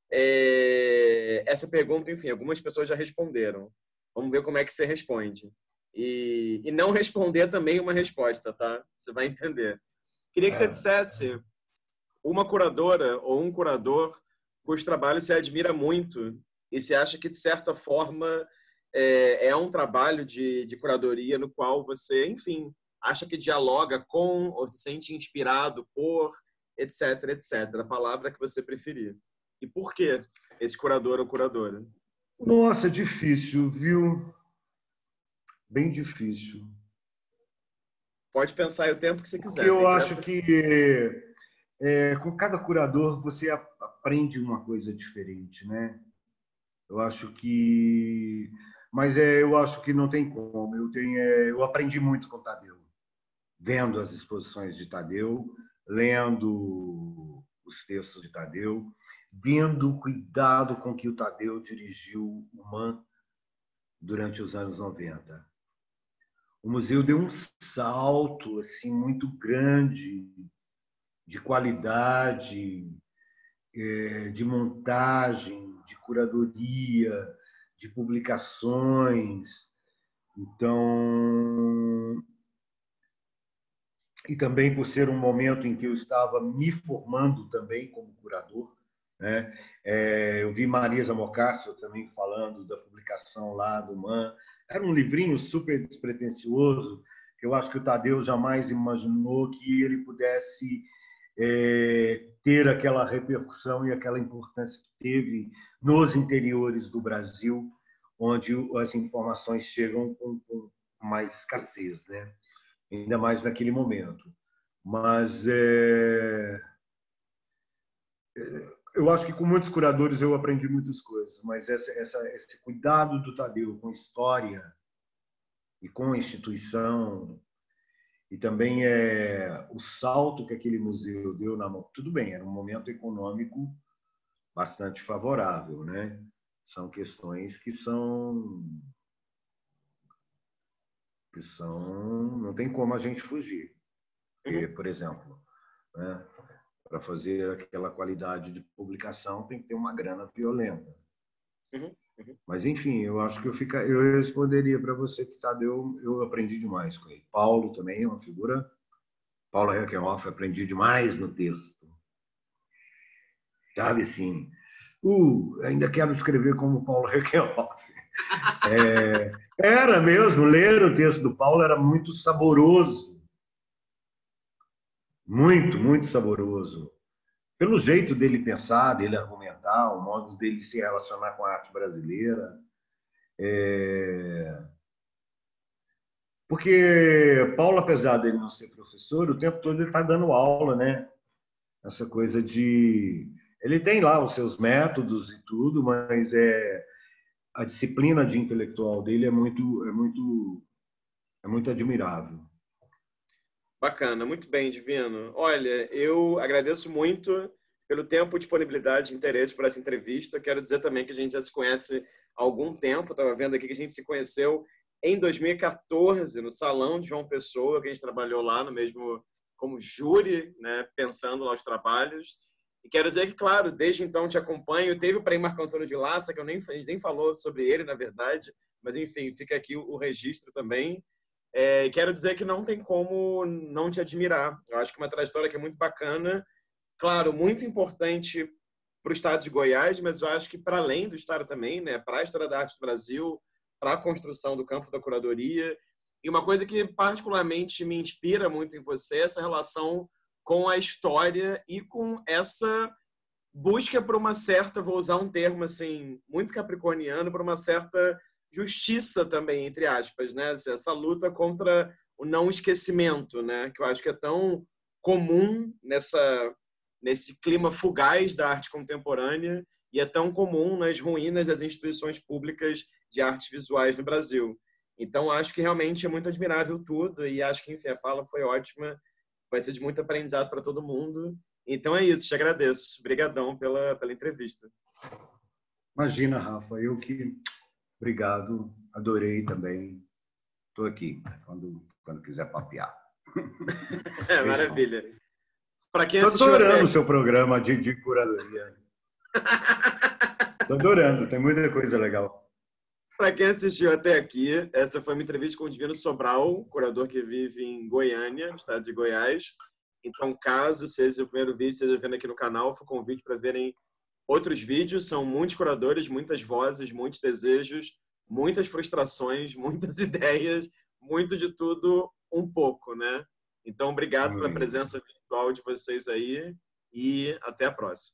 essa pergunta, enfim, algumas pessoas já responderam. Vamos ver como é que você responde. E não responder também uma resposta, tá? Você vai entender. Queria que você dissesse uma curadora ou um curador cujo trabalho você admira muito e você acha que, de certa forma, é um trabalho de curadoria no qual você, enfim, acha que dialoga com ou se sente inspirado por, etc, etc. A palavra que você preferir. E por que esse curador ou curadora? Nossa, difícil, viu? Bem difícil. Pode pensar o tempo que você quiser. Porque eu acho que com cada curador você aprende uma coisa diferente, né? Eu acho que... Mas eu acho que não tem como. Eu aprendi muito com o Tadeu. Vendo as exposições de Tadeu, lendo os textos de Tadeu, vendo o cuidado com que o Tadeu dirigiu o MAN durante os anos 90. O museu deu um salto assim muito grande de qualidade, de montagem, de curadoria, de publicações. Então, e também por ser um momento em que eu estava me formando também como curador, né? Eu vi Marisa Mocárcio também falando da publicação lá do MAN. Era um livrinho super despretensioso, que eu acho que o Tadeu jamais imaginou que ele pudesse ter aquela repercussão e aquela importância que teve nos interiores do Brasil, onde as informações chegam com mais escassez, né? Ainda mais naquele momento. Mas eu acho que com muitos curadores eu aprendi muitas coisas, mas esse cuidado do Tadeu com história e com a instituição, e também o salto que aquele museu deu na mão. Tudo bem, era um momento econômico bastante favorável, né? São questões que são não tem como a gente fugir. Porque, por exemplo, né, para fazer aquela qualidade de publicação tem que ter uma grana violenta. Mas, enfim, eu acho que eu responderia para você que Tadeu, eu aprendi demais com ele. Paulo também é uma figura. Paulo Reckenhoff, aprendi demais no texto. Sabe, assim, ainda quero escrever como Paulo Reckenhoff. Era mesmo, ler o texto do Paulo era muito saboroso. Muito, muito saboroso. Pelo jeito dele pensar, dele argumentar, o modo dele se relacionar com a arte brasileira. Porque Paulo, apesar dele não ser professor, o tempo todo ele está dando aula, né? Essa coisa de... Ele tem lá os seus métodos e tudo, mas a disciplina de intelectual dele é muito admirável. Bacana, muito bem, Divino. Olha, eu agradeço muito pelo tempo, disponibilidade e interesse por essa entrevista. Quero dizer também que a gente já se conhece há algum tempo. Estava vendo aqui que a gente se conheceu em 2014, no Salão de João Pessoa, que a gente trabalhou lá no mesmo como júri, né, pensando lá os trabalhos. E quero dizer que, claro, desde então te acompanho. Teve o Prêmio Marco Antônio de Lassa, que a gente nem falou sobre ele, na verdade, mas, enfim, fica aqui o registro também. Quero dizer que não tem como não te admirar. Eu acho que uma trajetória que é muito bacana, claro, muito importante para o estado de Goiás, mas eu acho que para além do estado também, né, para a história da arte do Brasil, para a construção do campo da curadoria. E uma coisa que particularmente me inspira muito em você é essa relação com a história e com essa busca por uma certa, vou usar um termo assim, muito capricorniano, por uma certa justiça também, entre aspas, né? Essa luta contra o não esquecimento, né? Que eu acho que é tão comum nesse clima fugaz da arte contemporânea e é tão comum nas ruínas das instituições públicas de artes visuais no Brasil. Então, acho que realmente é muito admirável tudo e acho que, enfim, a fala foi ótima, vai ser de muito aprendizado para todo mundo. Então é isso, te agradeço. Obrigadão pela entrevista. Imagina, Rafa, obrigado, adorei também. Estou aqui, quando quiser papear. Maravilha. Para quem assistiu Estou adorando o seu programa de curadoria. Estou adorando, tem muita coisa legal. Para quem assistiu até aqui, essa foi uma entrevista com o Divino Sobral, curador que vive em Goiânia, no estado de Goiás. Então, caso seja o primeiro vídeo que vocês estão vendo aqui no canal, foi um convite para verem outros vídeos. São muitos curadores, muitas vozes, muitos desejos, muitas frustrações, muitas ideias, muito de tudo, um pouco, né? Então, obrigado pela presença virtual de vocês aí e até a próxima.